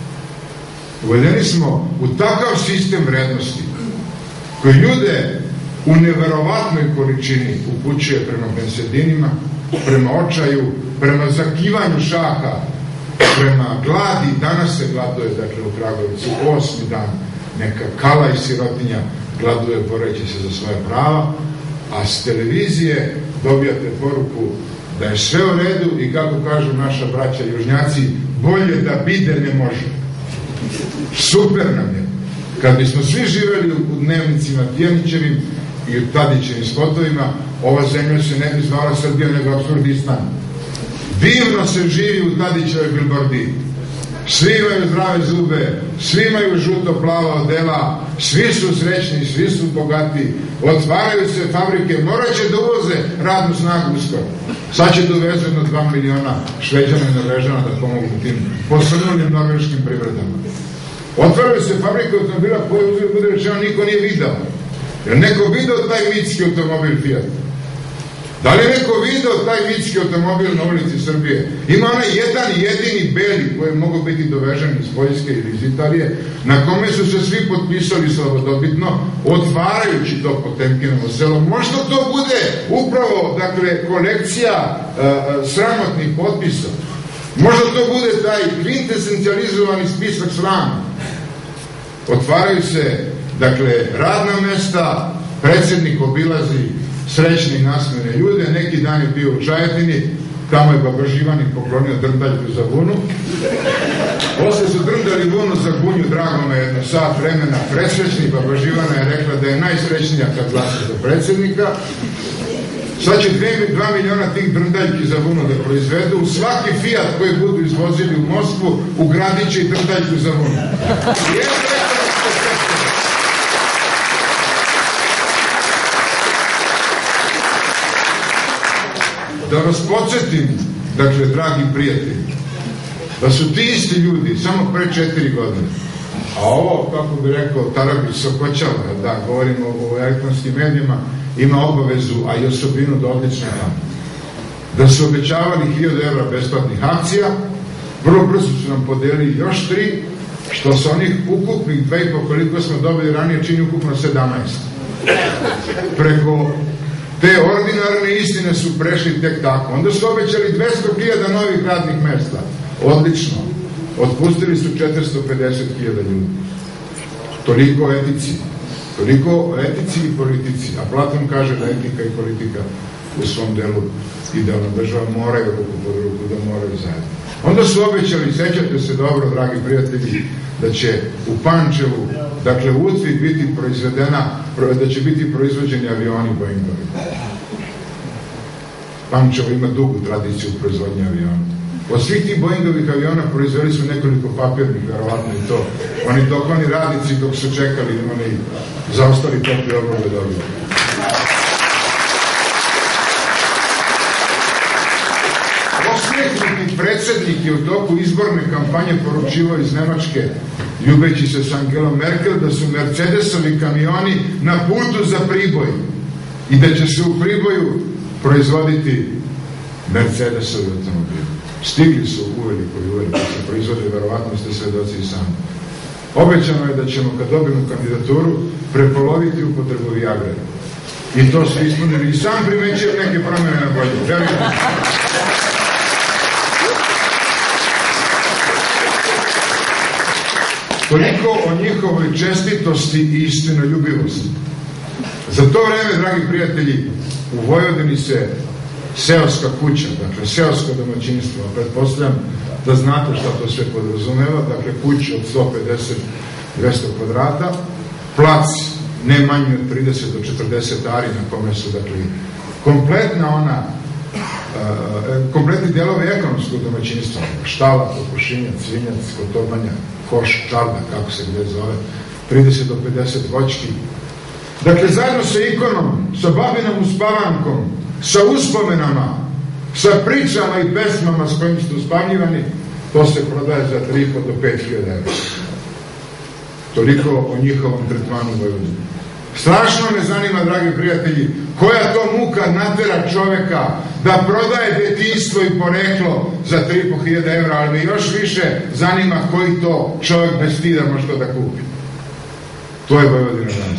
Uvedeni smo u takav sistem vrednosti koji ljude u neverovatnoj količini upućuje prema bensedinima, prema očaju, prema zakivanju šaka, prema gladi. Danas se gladuje, dakle, u Kragovicu, 8. dan, neka kala i sirotinja gladuje boreći se za svoje prava, a s televizije dobijate poruku da je sve u redu i, kako kažu naša braća južnjaci, bolje da bide ne može. Super nam je. Kad bismo svi živeli u dnevnicima Tijanićevim i u Tadićevim spotovima, ova zemlja se ne bi zvala Srbija nego Apsurdistan. Divno se živi u Tadićevoj bilbordi. Svi imaju zdrave zube, svi imaju žuto-plava odela, svi su srećni, svi su bogati, otvaraju se fabrike, morat će da uvoze radnu snagu uskoro. Sad će da uvezu jedno 2 miliona Šveđana i Norvežana da pomogu tim posrnulim norveškim privredama. Otvaraju se fabrike automobila koje, uzgled bude rečeno, niko nije video. Je neko video taj mitski automobil Fiat? Da li je neko video taj mitski automobil na ulici Srbije? Ima onaj jedan jedini beli koji mogu biti dovežen iz Poljske ili iz Italije, na kome su se svi potpisali slobodobitno, otvarajući to Potemkinovo selo. Možda to bude upravo, dakle, kolekcija sramotnih potpisa. Možda to bude taj kvintesencializovani spisak srama. Otvaraju se, dakle, radna mesta, predsjednik obilazi srećne i nasmene ljude. Neki dan je bio u Čajetini, tamo je Baba Živanik poklonio drndaljku za vunu. Posle su drndali vunu za gunju, dragome, jedno sat vremena presrećni. Baba Živana je rekla da je najsrećnija kad glasa za predsjednika. Sad će 2 miliona tih drndaljki za vunu da proizvedu. U svaki Fiat koji budu izvozili u Moskvu ugradit će i drndaljku za vunu. Da vas podsjetim, dakle, dragi prijatelji, da su ti isti ljudi samo pre 4 godine, a ovo, kako bi rekao Tarabić Sokoćava, da govorimo o elektronskim medijima, ima obavezu, a i osobinu da odlično tamo, da su obećavali 1000 evra besplatnih akcija, vrlo brzo su nam podelili još 3, što sa onih ukupnih 2,5 koliko smo dobili ranije čini ukupno 17. Preko te ordinarne istine su prešli tek tako. Onda su obećali 200.000 novih radnih mesta. Odlično. Otpustili su 450.000 ljudi. Toliko o etici. Toliko o etici i politici. A Platon kaže da etika i politika u svom delu idealna država moraju ruku pod ruku, da moraju zajedno. Onda su obećali, sećate se dobro, dragi prijatelji, da će u Pančevu, dakle u Udvi, biti proizvedena, da će biti proizvođeni avioni Boeingovi. Pančevo ima dugu tradiciju u proizvodnji aviona. Od svih tih Boeingovih aviona proizveli su nekoliko papirnih, verovatno i to. Oni doklani radnici dok su čekali, oni zaostali topli obrok da dobiju. Osmehnuti predsjednik je u toku izborne kampanje poručivao iz Nemačke, ljubeći se s Angelom Merkel, da su Mercedesovi kamioni na putu za Priboj i da će se u Priboju proizvoditi Mercedesovi automobili. Stigli su uveliko se proizvode, verovatno ste svedoci i sami. Obećano je da ćemo, kad dobijemo kandidaturu, prepoloviti upotrebu Viagre. I to su ispunili. I sam primećujem neke promjene na bolje. Toliko o njihovoj čestitosti i istinoljubivosti. Za to vreme, dragi prijatelji, u Vojvodini se seoska kuća, dakle seosko domaćinstvo, pretpostavljam da znate šta to sve podrazumeva, dakle kuća od 150-200 kvadrata, plac ne manji od 30 do 40 ari na kome su, dakle, kompletni delovi ekonomskog domaćinstva, štala, kokošinjac, svinjac, kotobanja, koš, čarda, kako se gde zove, 30 do 50 voćki. Dakle, zajedno sa ikonom, sa babinom uspavankom, sa uspomenama, sa pričama i pesmama s kojim ste uspavljivani, to se prodaje za 3,5 do 5.000 evra. Toliko o njihovom tretmanu Vojvodine. Strašno me zanima, dragi prijatelji, koja to muka natera čoveka da prodaje detinjstvo i poreklo za 3.500 evra, ali me još više zanima koji to čovek bez stida može to da kupi. To je Vojvodina danas.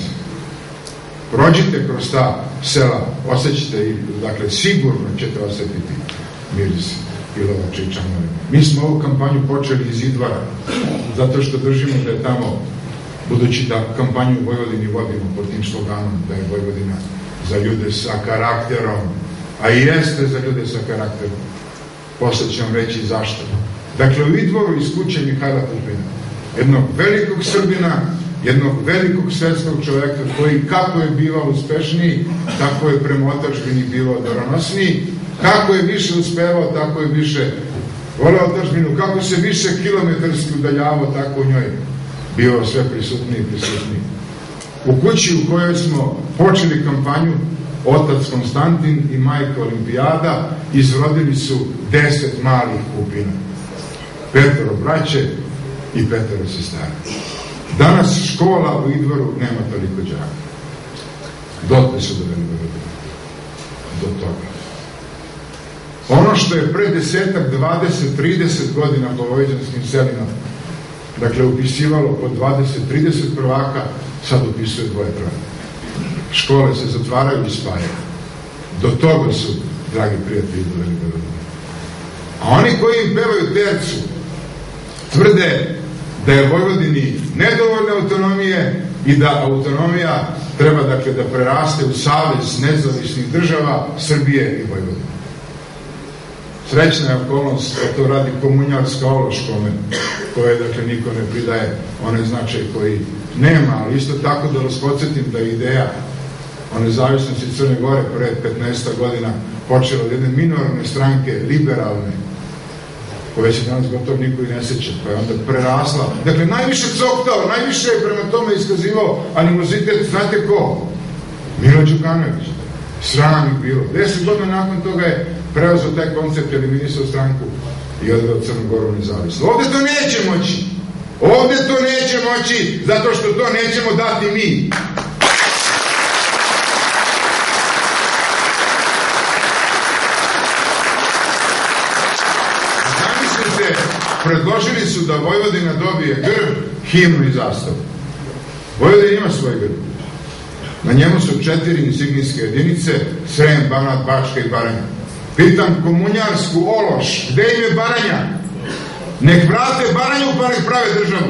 Prođite kroz ta sela, osjećate i, dakle, sigurno ćete osjetiti miris pilovača i čanove. Mi smo ovu kampanju počeli iz Idvara, zato što držimo da je tamo, budući da kampanju u Vojvodini vodimo pod tim sloganom da je Vojvodina za ljude sa karakterom, a i jeste za ljude sa karakterom. Posle ću vam reći zašto. Dakle, u Idvoru iz kuće Mihajla Pupina, jednog velikog Srbina, jednog velikog svetskog čoveka koji kako je bivao uspešniji, tako je prema otadžbini bivao daronosniji, kako je više uspevao, tako je više voleo otadžbinu, kako se više kilometarski udaljavao, tako u njoj bio sve prisutniji i prisutniji. U kući u kojoj smo počeli kampanju, otac Konstantin i majka Olimpijada izrodili su 10 malih Pupina. 5 braće i 5 sestara. Danas škola u Idvoru nema toliko đaka. Dotle su doveli Vojvodinu. Do toga. Ono što je pre 10, 20, 30 godina po vojvođanskim selima, dakle, upisivalo po 20-30 prvaka, sad upisuje 2-3. Škole se zatvaraju i spajaju. Do toga su, dragi prijatelji, doveli Vojvodinu. A oni koji im pevaju tercu, tvrde da je Vojvodini nedovoljna autonomije i da autonomija treba, dakle, da preraste u savez nezavisnih država Srbije i Vojvodine. Srećna je okolnost da to radi komunjarska ološ koje, dakle, niko ne pridaje one značaj koji nema, ali isto tako da vas podsjetim da je ideja o nezavisnosti Crne Gore pre 15 godina počela od jedne minorne stranke, liberalne, koje se danas gotovo niko i ne seća, koja je onda prerasla. Dakle, najviše coktao, najviše je prema tome iskazivao animozitet, znate ko? Milo Đukanović. Sram ih bilo. 10 godina nakon toga je preuzeo taj koncept, eliminisao stranku i odveo Crnu Goru nezavisno. Ovde to neće moći. Ovde to neće moći, zato što to nećemo dati mi. Predložili su da Vojvodina dobije grb, himnu i zastavu. Vojvodina ima svoj grb. Na njemu su 4 insignijske jedinice, Srem, Banat, Bačka i Baranja. Pitam komunjarsku ološ, gde im je Baranja? Nek vrate Baranju pa nek prave državu.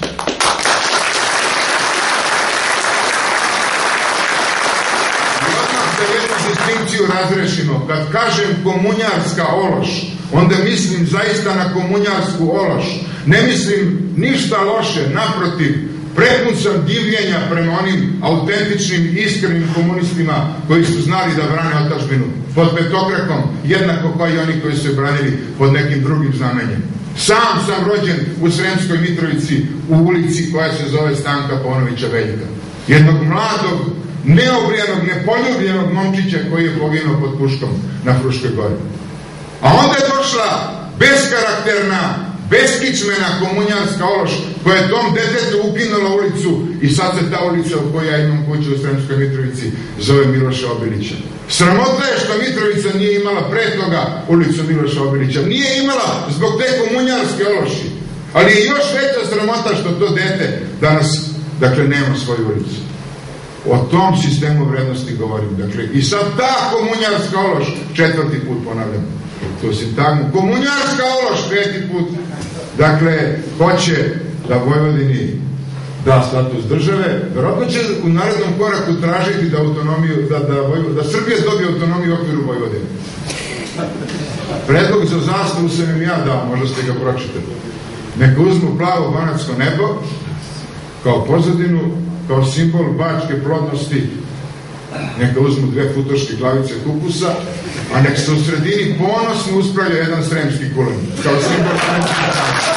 I odmah da jednu distinkciju razrešimo. Kad kažem komunjarska ološ, onda mislim zaista na komunjarsku ološ. Ne mislim ništa loše, naprotiv, prepun sam divljenja prema onim autentičnim, iskrenim komunistima koji su znali da brane otadžbinu pod petokrakom, jednako kao i oni koji su branili pod nekim drugim znamenjem. Sam sam rođen u Sremskoj Mitrovici, u ulici koja se zove Stanka Paunovića Veljka. Jednog mladog, neobrijanog, nepoljubljenog momčića koji je poginuo pod puškom na Fruškoj gori. A onda je došla beskarakterna, beskičmena komunjarska ološ koja je tom detetu ukinula ulicu i sad se ta ulica u kojoj ja imam kuću u Sremskoj Mitrovici zove Miloša Obilića. Sramota je što Mitrovica nije imala pre toga ulicu Miloša Obilića. Nije imala zbog te komunjarske ološi. Ali je još veća sramota što to dete danas, dakle, nema svoju ulicu. O tom sistemu vrednosti govorim. Dakle, i sad ta komunjarska ološ, 4. put ponavljam tu sintagmu, komunjarska ološ 5. put, dakle, hoće da Vojvodini da status države, verovatno će u narednom koraku tražiti da autonomiju, da Srbija dobije autonomiju u okviru Vojvodine. Predlog za zastavu sam im ja dao, možda ste ga pročitali. Neka uzmu plavo banatsko nebo kao pozadinu, kao simbol bačke plodnosti, neka uzmu 2 futoške glavice kupusa, a nek se u sredini ponosno uspravlja jedan sremski kulen, kao simbol sremskih kulen.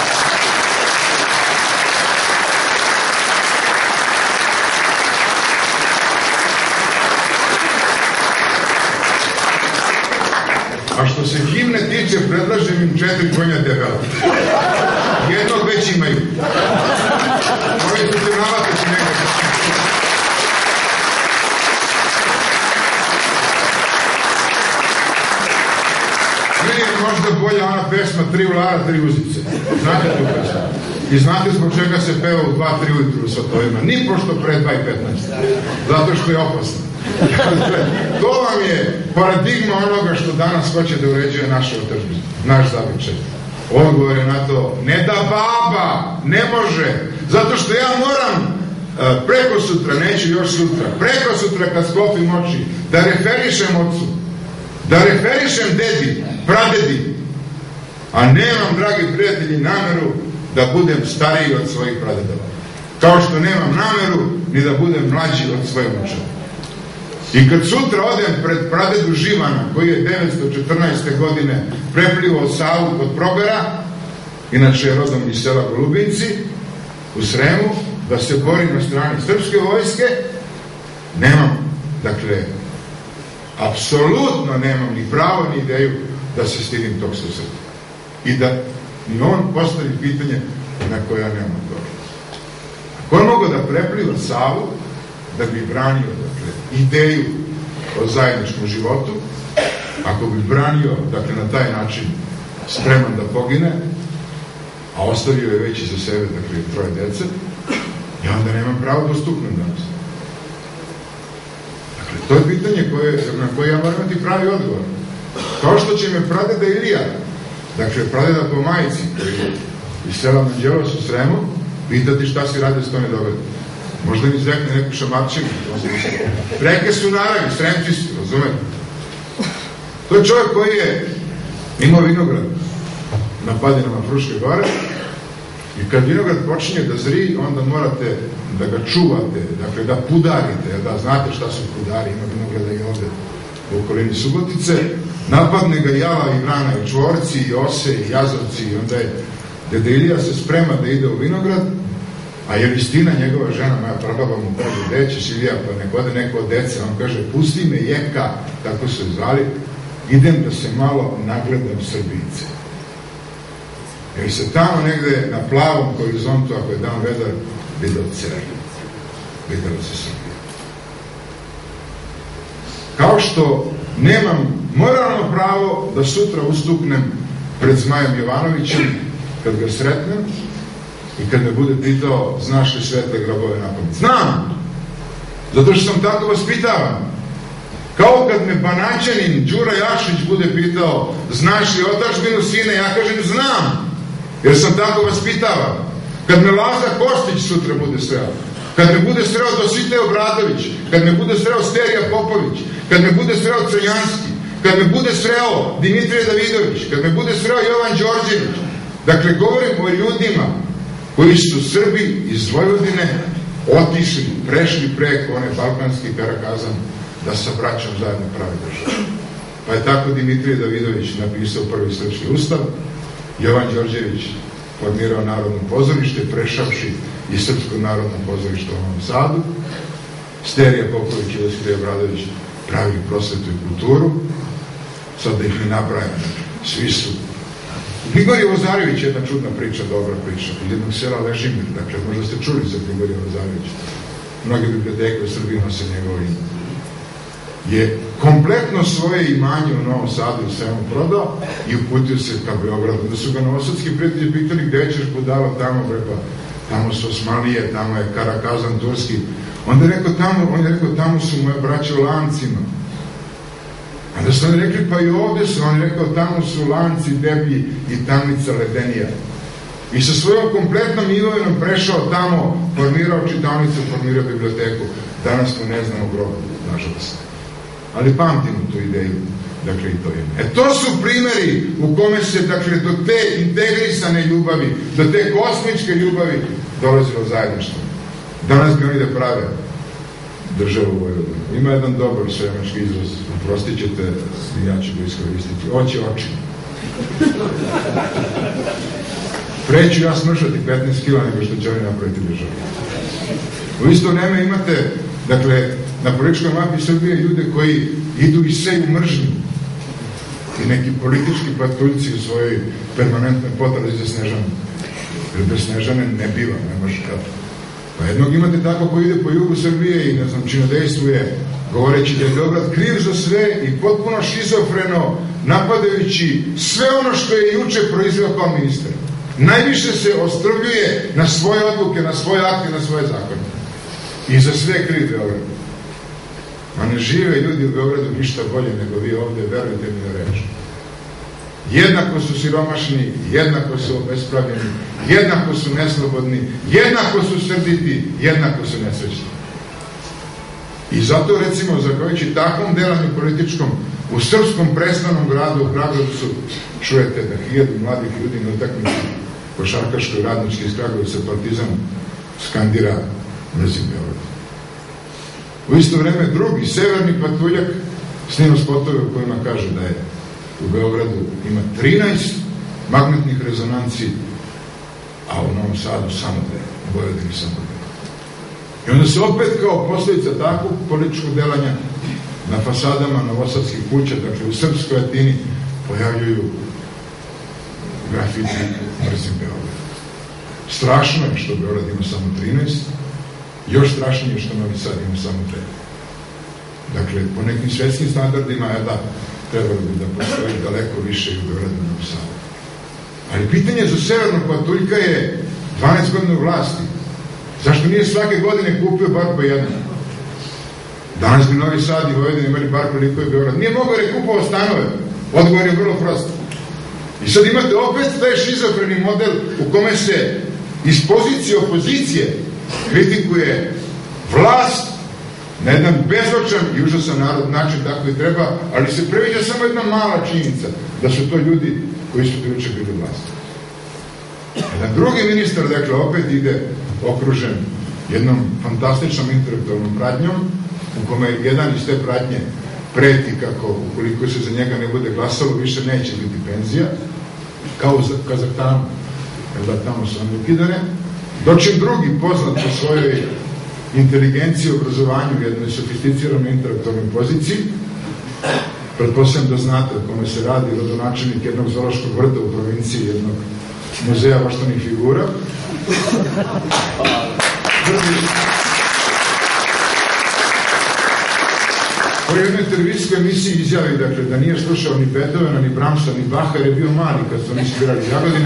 A što se himne tiče, predlažem im 4 konja debela. Jednog već imaju. Možete se navatati nekako. Meni je možda bolja ona pesma 3 ulara, 3 uzice. Znate tu pesmu? I znate zbog čega se peva u 2-3 ujutru u Sotovima? Ni pošto pre 2:15. Zato što je opasno. To vam je paradigma onoga što danas hoće da uređuje naše otadžbine, naš zavičaj. Odgovor je na to, ne da baba, ne može, zato što ja moram preko sutra, neću još sutra, preko sutra kad sklopim oči, da referišem ocu, da referišem dedi, pradedi, a nemam, dragi prijatelji, nameru da budem stariji od svojih pradedova. Kao što nemam nameru ni da budem mlađi od svoje očeva. I kad sutra odem pred pradedu Živana, koji je 914. godine preplivao Savu kod Probera, inače je rodom iz sela Golubinci, u Sremu, da se bori na strani srpske vojske, nemam, dakle, apsolutno nemam ni pravo ni ideju da se stidim tog susreta. I da mi on postavi pitanje na koje ja nemam odgovor. Ako on mogo da prepliva Savu, da bi branio, dakle, ideju o zajedničkom životu, ako bi branio, dakle, na taj način spreman da pogine, a ostavio je već iza sebe, dakle, 3 dece, ja onda nemam pravo da stupnem danas. Dakle, to je pitanje na koje ja moram imati pravi odgovor. Kao što će me pradeda Ilija, dakle, pradeda po majici, koji je iz sela Manđelovac u Sremu, pitati šta si rade s to ne dogodi. Možda mi zvekne neku šamarčinu. Reke su naravi, Sremci su, razumete? To je čovjek koji je imao vinograd na padinama Fruške gore i kad vinograd počinje da zri, onda morate da ga čuvate, dakle da pudarite, da znate šta su pudari, ima vinograda i ovde u okolini Subotice, napadne ga java i vrana i čvorci i ose i jazovci i onda je deda Ilija se sprema da ide u vinograd, a Jelistina, njegova žena, moja prababa mu kaže, gde ćeš Ilija, pa nek ode neko od dece, on kaže, pusti me Jeka, tako su je zvali, idem da se malo nagledam Srbice. Jer se tamo negde na plavom horizontu, ako je dan vedar, vidao Cer, videla se Srbija. Kao što nemam moralno pravo da sutra ustupnem pred Zmajom Jovanovićem, kad ga sretnem, i kad me bude pitao, znaš li svetle grabove na pamet? Znam! Zato što sam tako vaspitavan. Kao kad me Banaćanin Đura Jašić bude pitao, znaš li otadžbinu, sine? Ja kažem, znam! Jer sam tako vaspitavan. Kad me Laza Kostić sutra bude sreo, kad me bude sreo Dositej Obradović, kad me bude sreo Sterija Popović, kad me bude sreo Crnjanski, kad me bude sreo Dimitrije Davidović, kad me bude sreo Jovan Đorđević. Dakle, govorim o ljudima koji su Srbi iz Vojvodine otišli, prešli preko one balkanski Karakazan da sa braćom zajedno pravi državu. Pa je tako Dimitrije Davidović napisao prvi srpski ustav, Jovan Đorđević formirao Narodno pozorište, prešavši iz Srpskog narodnog pozorišta u Novom Sadu, Sterija Popović i Dositej Obradović pravili prosvetu i kulturu, sad da ih ne nabrajam, svi su. Grigorije Vozarević je jedna čudna priča, dobra priča, iz jednog sela Lešimir, dakle, možda ste čuli za Grigorije Vozarević, mnoge biblioteke u Srbiji nose njegovo ime. Je kompletno svoje imanje u Novom Sadu i Sremu prodao i uputio se ka Beogradu. Da su ga novosadski prijatelji pitali gde ćeš budalo tamo, pa tamo su Osmanlije, tamo je Karakazan turski. Onda je rekao, tamo su moje braće u lancima. Onda su oni rekli, pa i ovde su, on je rekao, tamo su lanci deblji i tamnica ledenija. i sa svojom kompletnom imovinom prešao tamo, formirao čitaonicu, formirao biblioteku. Danas mu ne znamo grobu, nažalost. Ali pamtimo tu ideju. Dakle, i to je. To su primjeri u kome se, dakle, do te integrisane ljubavi, do te kosmičke ljubavi dolazilo zajedništvo. Danas bi oni da prave državu Vojvodinu. Ima jedan dobar svemirski izraz, oprostit ćete, ja ću ga iskoristiti. Oči oči. Preću ja smršati 15 kila nego što će oni napraviti državu. U isto vreme imate, dakle, na političkoj mapi Srbije ljude koji idu i seju mržnju i neki politički patuljci u svojoj permanentnoj potrazi za Snežanu. Jer bez Snežane ne biva, ne može kako. Pa jednog imate tako koji ide po jugu Srbije i ne znam činodejstvuje govoreći da je Beograd kriv za sve i potpuno šizofreno napadajući sve ono što je juče proizveo kao ministar. Najviše se ostrvljuje na svoje odluke, na svoje akte, na svoje zakone. I za sve kriv Beograd. A ne žive ljudi u Beogradu ništa bolje nego vi ovde, verujte mi na reč. Jednako su siromašni, jednako su obespravljeni, jednako su neslobodni, jednako su srditi, jednako su nesrećni. I zato, recimo, zahvaljujući takvom delanju političkom, u srpskom prestanom gradu u Kragujevcu čujete da 1000 mladih ljudi na utakmici košarkaškoj radnički iz Kragujevca Partizan skandira mrzim Beograd. U isto vreme drugi, severni patuljak, snima spotove u kojima kaže da je u Beogradu ima 13 magnetnih rezonanci, a u Novom Sadu samo 2, u Vojvodini samo 2. I onda se opet kao posljedica takvog političkog delanja na fasadama novosadskih kuća, dakle u srpskoj Atini, pojavljuju grafiti mrzim Beograd. Strašno je što Beograd ima samo 13, još strašnije što Novi Sad ima samo 5. Dakle, po nekim svetskim standardima, da, trebalo bi da postoji daleko više i u Beogradu i Novi Sadu. Ali pitanje za severnog patuljka je 12 godina u vlasti. Zašto nije svake godine kupio bar po jednom? Danas bi Novi Sad i Vojvodina imali bar koliko je Beograd. Nije mogao jer je kupovao stanove. Odgovor je vrlo prost. I sad imate opet taj šizofreni model u kome se iz pozicije opozicije kritikuje vlast na jedan bezočan i užasan način, tako i treba, ali se previđa samo jedna mala činjenica, da su to ljudi koji su juče bili vlast. Jedan drugi ministar, dakle, opet ide okružen jednom fantastičnom intelektualnom pratnjom, u kome jedan iz te pratnje preti kako, ukoliko se za njega ne bude glasalo, više neće biti penzija, kao u Kazahstanu, da tamo su one ukidane, dočim drugi poznat po svojoj inteligenciji, obrazovanju, jednoj sofisticiranoj intelektualnoj poziciji. Pretpostavljam da znate o kome se radi, rodonačelnik jednog zoološkog vrta u provinciji, jednog muzeja voštanih figura. U jednoj televizijskoj emisiji izjavi, dakle, da nije slušao ni Beethovena, ni Brahmsa, ni Baha, jer je bio mali kad su oni svirali u Jagodini.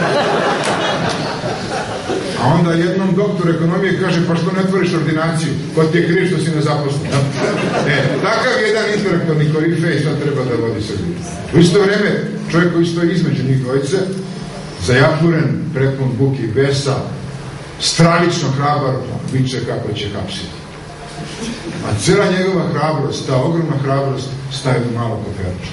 A onda jednom doktor ekonomije kaže, pa što ne otvoriš ordinaciju? Ko ti je kriv što si nezaposlen? Takav jedan intelektualni korifej sad treba da vodi Srbiju. U isto vreme, čovjek koji stoji između njih dvojice, zajapuren, prepun buke i besa, stravično hrabar, viče kako će hapsiti. A cela njegova hrabrost, ta ogromna hrabrost, staje do malo koferča.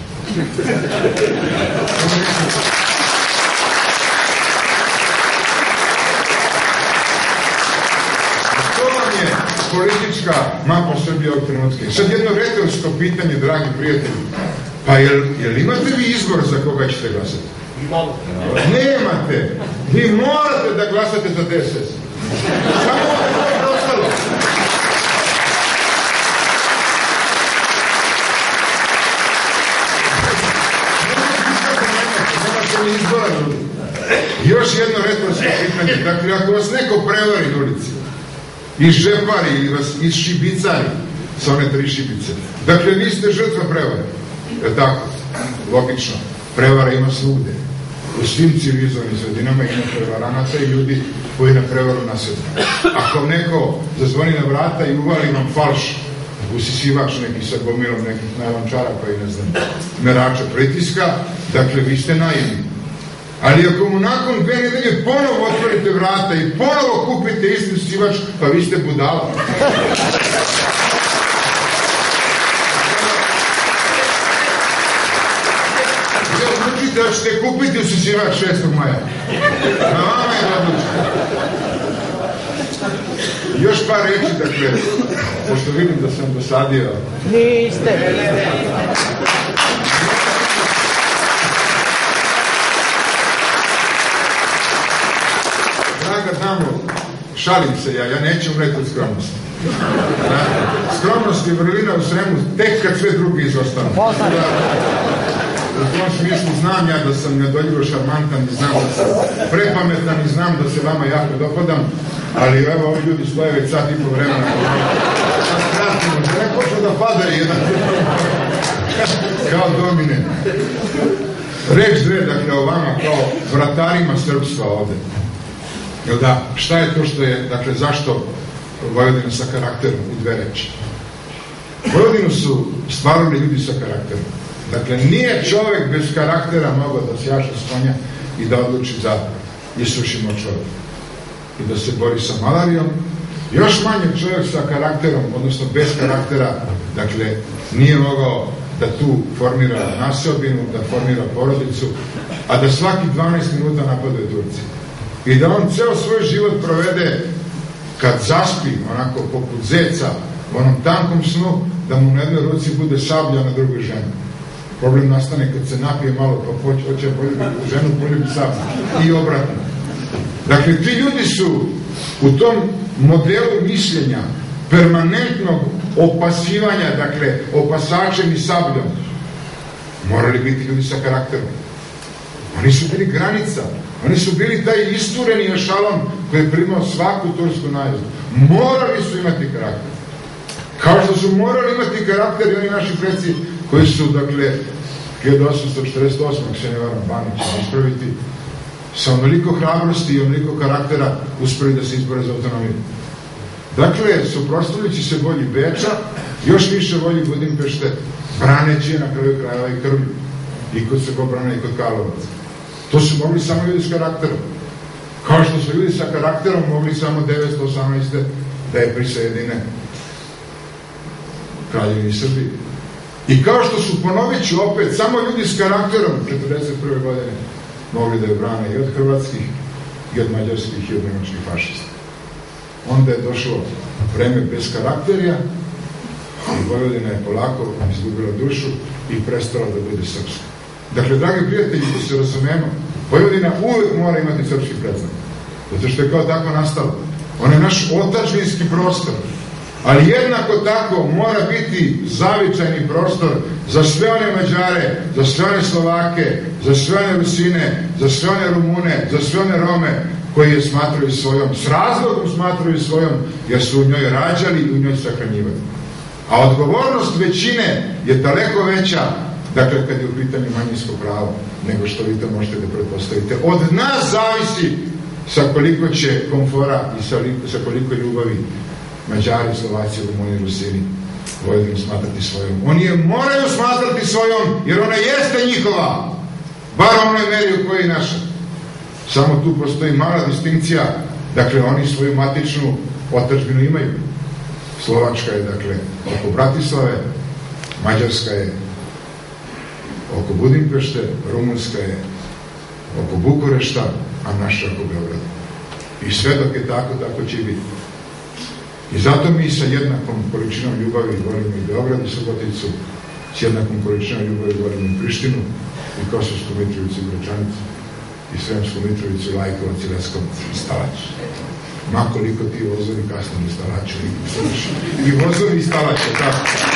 To vam je politička mapa Srbije ovog trenutka. Sad jedno retorsko pitanje, dragi prijatelji. Pa jel imate vi izbor za koga ćete glasati? Nemate. Vi morate da glasate za DSS. Samo ovo je prostalo. Izbora ljudi. Još jedno retorsko pitanje. Dakle, ako vas neko prevari na ulici, izžepari ili vas izšibicari sa one 3 šibice, dakle, vi ste žrtva prevare. Je tako? Logično. Prevara ima svugde. U svim civilizovanim sredinama ima prevaranata i ljudi koji na prevaru nasjednu. Ako neko zazvoni na vrata i uvali vam falš, usisivač neki sa gomilom nekih najvančara pa i ne znam, merača pritiska, dakle, vi ste naivni. Ali ako mu nakon 2 nedelje ponovo otvorite vrata i ponovo kupite isti usisivač, pa vi ste budala. Odlučite da ćete kupiti usisivač 6. maja. Na vama je da odlučite. Još par reći, dakle, pošto vidim da sam dosadio. Niste. Draga damo, šalim se ja neću umreti od skromnosti. Skromnost je vrlina u Sremu tek kad sve drugi izostanu. U tom smislu znam ja da sam nedoljivo šarmantan i znam da sam prepametan i znam da se vama jako dopadam, ali evo ovi ljudi stoje već sat i po vremena. Ne počeo da pada jedan. Kao domine. Reč dve, dakle, o vama kao vratarima srpstva ovde. Jel da, šta je to što je, dakle, zašto Vojvodina sa karakterom u 2 reči? Vojvodinu su stvarali ljudi sa karakterom. Dakle, nije čovek bez karaktera mogao da sjaša s konja i da odluči za isušimo čovek i da se bori sa malarijom. Još manje čovjek sa karakterom, odnosno bez karaktera, dakle, nije mogao da tu formira naseobinu, da formira porodicu, a da svaki 12 minuta napadaju Turci. I da on ceo svoj život provede, kad zaspi, onako poput zeca, u onom tankom snu, da mu na jednoj ruci bude sablja, a na drugoj žena. Problem nastane kad se napije malo, pa hoće ženu poljubi sablju. I obratno. Dakle, ti ljudi su u tom modelu mišljenja permanentnog opasivanja, dakle, opasačem i sabljom, morali biti ljudi sa karakterom. Oni su bili granica. Oni su bili taj istureni ešalon koji je primao svaku tursku najezdu. Morali su imati karakter. Kao što su morali imati karakter i oni naši preci koji su, dakle, 1848. se ne varam, Banić će ispraviti, sa onoliko hrabrosti i onoliko karaktera uspeli da se izbore za autonomiju. Dakle, suprotstavljajući se volji Beča, još više volji Budimpešte, braneći je na kraju krajeva i krvlju. I kod Srbobrana i kod Karlovaca. To su mogli samo ljudi s karakterom. Kao što su ljudi sa karakterom mogli samo 918. da je prisajedine Kraljevini Srbiji. I kao što su, ponovit ću opet, samo ljudi s karakterom 1941. godine mogli da je brane i od hrvatskih, i od mađarskih, i od nemačkih fašista. Onda je došlo vreme bez karakterija i Vojvodina je polako izgubila dušu i prestala da bude srpska. Dakle, dragi prijatelji, da se razumemo, Vojvodina uvek mora imati srpski predznak. Zato što je kao tako nastalo. On je naš otadžbinski prostor. Ali jednako tako mora biti zavičajni prostor za sve one Mađare, za sve one Slovake, za sve one Rusine, za sve one Rumune, za sve one Rome koji je smatraju svojom, s razlogom smatraju svojom, jer su u njoj rađali i u njoj sahranjivali. A odgovornost većine je daleko veća, dakle, kad je u pitanju manjinsko pravo, nego što vi to možete da pretpostavite. Od nas zavisi sa koliko će komfora i sa koliko ljubavi Mađari, Slovaci, Rumuni, Rusini Vojvodinu smatrati svojom. Oni je moraju smatrati svojom, jer ona jeste njihova, bar u onoj meri u kojoj je naša. Samo tu postoji mala distinkcija, dakle, oni svoju matičnu otadžbinu imaju. Slovačka je, dakle, oko Bratislave, Mađarska je oko Budimpešte, Rumunska je oko Bukurešta, a naša oko Beograda. I sve dok je tako, tako će i biti. I zato mi sa jednakom količinom ljubavi volimo i Beograd i Suboticu, s jednakom količinom ljubavi volimo i Prištinu, i Kosovsku Mitrovicu i Gračanicu, i Sremsku Mitrovicu, i Lajkovac, i Leskovac, i Stalać. Makoliko ti vozovi kasnije i Stalaću, i vozovi i Stalaće, tako.